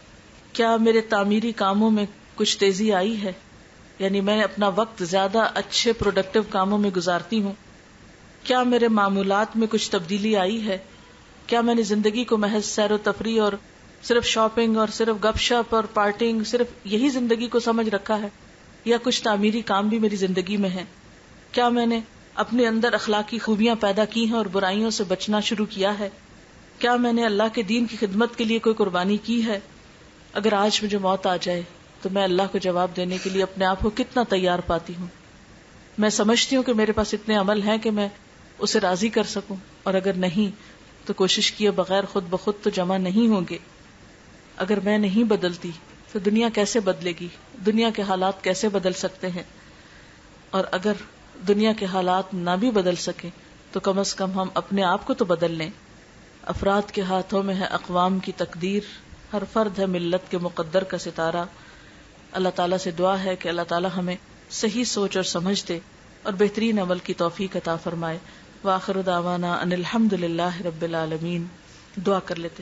کیا میرے تعمیری کاموں میں کچھ تیزی آئی ہے؟ یعنی میں اپنا وقت زیادہ اچھے پروڈکٹیو کاموں میں گزارتی ہوں؟ کیا میرے معمولات میں کچھ تبدیلی آئی ہے؟ کیا میں نے زندگی کو محض سیر و تفریح اور صرف شاپنگ اور صرف گپ شپ اور پارٹنگ، صرف یہی زندگی کو سمجھ رکھا ہے، یا کچھ تعمیری کام بھی میری زندگی میں ہے؟ کیا میں نے اپنے اندر اخلاقی خوبیاں پیدا کی ہیں اور برائیوں سے بچنا شروع کیا ہے؟ کیا میں نے اللہ کے دین کی خدمت کے لیے کوئی قربانی کی ہے؟ اگر آج مجھے موت آ جائے تو میں اللہ کو جواب دینے کے لیے اپنے آپ کو کتنا تیار پاتی ہوں؟ میں سمجھتی ہوں کہ میرے پاس اتنے عمل ہیں کہ میں اسے راضی کر سکوں، اور اگر نہیں تو کوشش کیے بغیر خود بخود تو جمع نہیں ہوں گے۔ اگر میں نہیں بدلتی تو دنیا کیسے بدلے گی؟ دنیا کے حالات کیسے بدل سکتے ہیں؟ اور اگر دنیا کے حالات نہ بھی بدل سکیں تو کم از کم ہم اپنے آپ کو تو بدل لیں۔ افراد کے ہاتھوں میں ہے اقوام کی تقدیر، ہر فرد ہے ملت کے مقدر کا ستارہ۔ اللہ تعالیٰ سے دعا ہے کہ اللہ تعالیٰ ہمیں صحیح سوچ اور سمجھ دے اور بہترین عمل کی توفیق عطا فرمائے۔ وآخر دعوانا ان الحمد للہ رب العالمین۔ دعا کر لیتے۔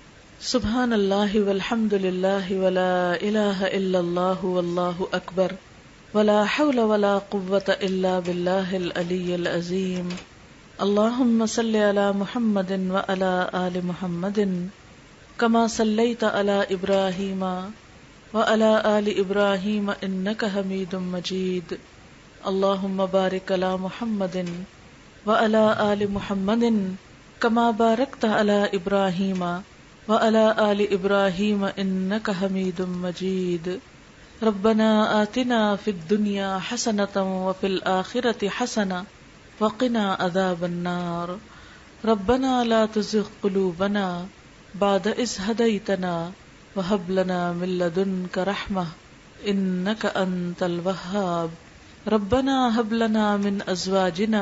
سبحان اللہ والحمد للہ ولا الہ الا اللہ واللہ اکبر ولا حول ولا قوة الا باللہ العلی العظیم۔ اللہم صلی علی محمد وعلی آل محمد کما صلیت علی ابراہیم وعلی آل ابراہیم انک حمید مجید۔ اللہم بارک علی محمد وعلی آل محمد کما بارکت علی ابراہیم وعلی آل ابراہیم انک حمید مجید۔ ربنا آتنا فی الدنیا حسنۃ وفی الآخرۃ حسنۃ وقنا عذاب النار۔ ربنا لا تزغ قلوبنا بعد اذ ہدیتنا وہب لنا من لدنک رحمہ انک انت الوہاب۔ ربنا ہب لنا من ازواجنا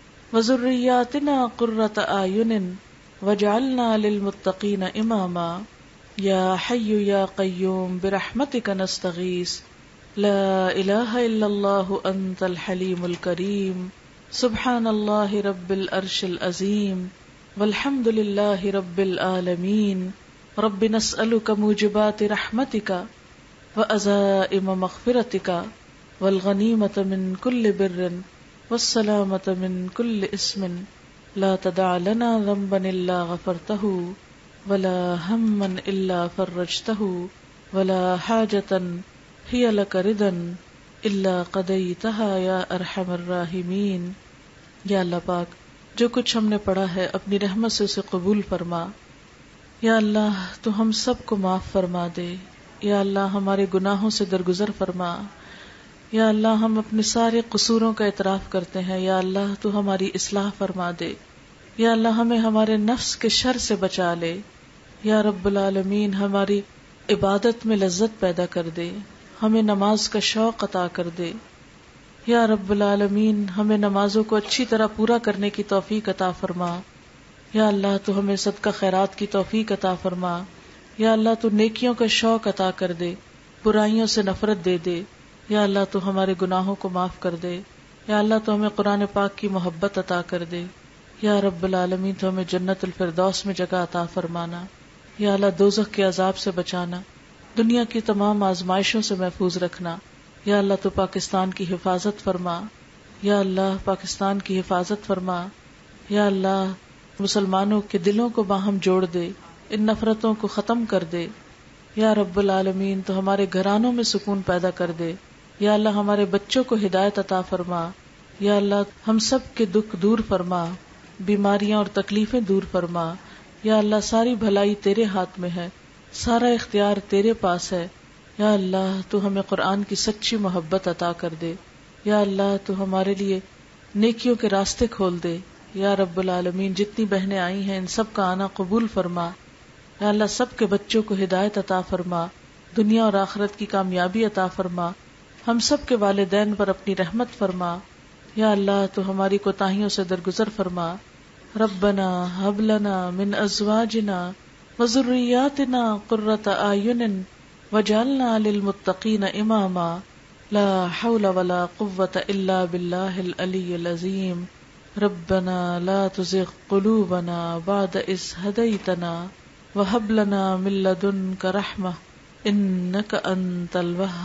وذریاتنا قرۃ اعین واجعلنا للمتقین اماما۔ یا حی یا قیوم برحمتک نستغیث لا الہ الا اللہ انت الحلیم الکریم۔ سبحان اللہ رب العرش العظیم والحمد للہ رب العالمین۔ رب نسألک موجبات رحمتک وعزائم مغفرتک والغنیمۃ من کل بر والسلامۃ من کل اسم لا تدع لنا ذنبا الا غفرتہ ولا ہما الا فرجتہ ولا حاجة ہی لک رضا الا قضیتها یا ارحم الراحمین۔ یا اللہ پاک، جو کچھ ہم نے پڑھا ہے اپنی رحمت سے اسے قبول فرما۔ یا اللہ تو ہم سب کو معاف فرما دے۔ یا اللہ ہمارے گناہوں سے درگزر فرما۔ یا اللہ ہم اپنے سارے قصوروں کا اعتراف کرتے ہیں۔ یا اللہ تو ہماری اصلاح فرما دے۔ یا اللہ ہمیں ہمارے نفس کے شر سے بچا لے۔ یا رب العالمین ہماری عبادت میں لذت پیدا کر دے، ہمیں نماز کا شوق عطا کر دے۔ یا رب العالمین ہمیں نمازوں کو اچھی طرح پورا کرنے کی توفیق عطا فرما۔ یا اللہ تو ہمیں صدقہ خیرات کی توفیق عطا فرما۔ یا اللہ تو نیکیوں کا شوق عطا کر دے، برائیوں سے نفرت دے دے۔ یا اللہ تو ہمارے گناہوں کو معاف کر دے۔ یا اللہ تو ہمیں قرآن پاک کی محبت عطا کر دے۔ یا رب العالمین تو ہمیں جنت الفردوس میں جگہ عطا فرمانا۔ یا اللہ دوزخ کے عذاب سے بچانا، دنیا کی تمام آزمائشوں سے محفوظ رکھنا۔ یا اللہ تو پاکستان کی حفاظت فرما۔ یا اللہ پاکستان کی حفاظت فرما۔ یا اللہ مسلمانوں کے دلوں کو باہم جوڑ دے، ان نفرتوں کو ختم کر دے۔ یا رب العالمین تو ہمارے گھرانوں میں سکون پیدا کر دے۔ یا اللہ ہمارے بچوں کو ہدایت عطا فرما۔ یا اللہ ہم سب کے دکھ دور فرما، بیماریاں اور تکلیفیں دور فرما۔ یا اللہ ساری بھلائی تیرے ہاتھ میں ہے، سارا اختیار تیرے پاس ہے۔ یا اللہ تو ہمیں قرآن کی سچی محبت عطا کر دے۔ یا اللہ تو ہمارے لیے نیکیوں کے راستے کھول دے۔ یا رب العالمین جتنی بہنیں آئی ہیں ان سب کا آنا قبول فرما۔ یا اللہ سب کے بچوں کو ہدایت عطا فرما، دنیا اور آخرت کی کامیابی عطا فرما۔ ہم سب کے والدین پر اپنی رحمت فرما۔ یا اللہ تو ہماری کوتاہیوں سے درگزر فرما۔ ربنا ہب لنا من ازواجنا وذریاتنا قرۃ اعین وجعلنا للمتقین اماما۔ لا حول ولا قوة الا باللہ العلی العظیم۔ ربنا لا تزغ قلوبنا بعد اذ ہدیتنا وہب لنا من لدنک رحمہ انک انت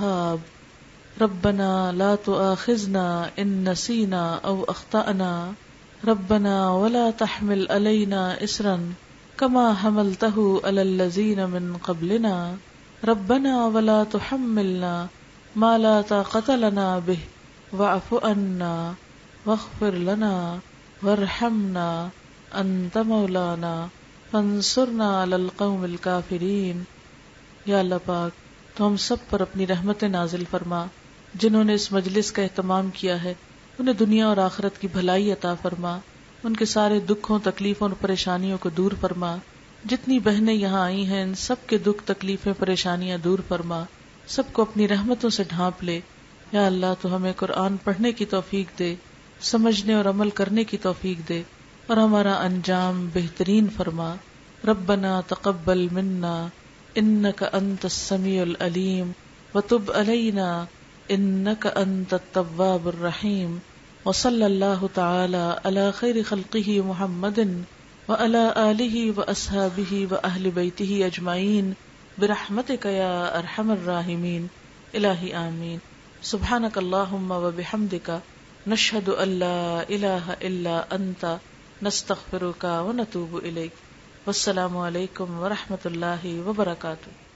الوہاب۔ ربنا لا تؤاخذنا ان نسینا او اخطأنا ربنا ولا تحمل علینا اصرا کما حملتہ علی الذین من قبلنا ربنا ولا تحملنا ما لا طاقة لنا به واعف عنا واغفر لنا وارحمنا انت مولانا فانصرنا علی القوم الکافرین. یا اللہ پاک تو ہم سب پر اپنی رحمت نازل فرما. جنہوں نے اس مجلس کا اہتمام کیا ہے انہیں دنیا اور آخرت کی بھلائی عطا فرما. ان کے سارے دکھوں تکلیفوں اور پریشانیوں کو دور فرما. جتنی بہنیں یہاں آئی ہیں ان سب کے دکھ تکلیفیں پریشانیاں دور فرما. سب کو اپنی رحمتوں سے ڈھانپ لے. یا اللہ تو ہمیں قرآن پڑھنے کی توفیق دے, سمجھنے اور عمل کرنے کی توفیق دے, اور ہمارا انجام بہترین فرما. ربنا تقبل منا انک انت السمیع العلیم وتب علینا انک انت التواب الرحیم. وصلی اللہ تعالی علی خیر خلقہ محمد وعلی آلہ واصحابہ واہل بیتہ اجمعین برحمتک یا ارحم الراحمین. الہی آمین. سبحانک اللہم وبحمدک نشہد ان لا الہ الا انت نستغفرک ونتوب الیک. والسلام علیکم ورحمۃ اللہ وبرکاتہ.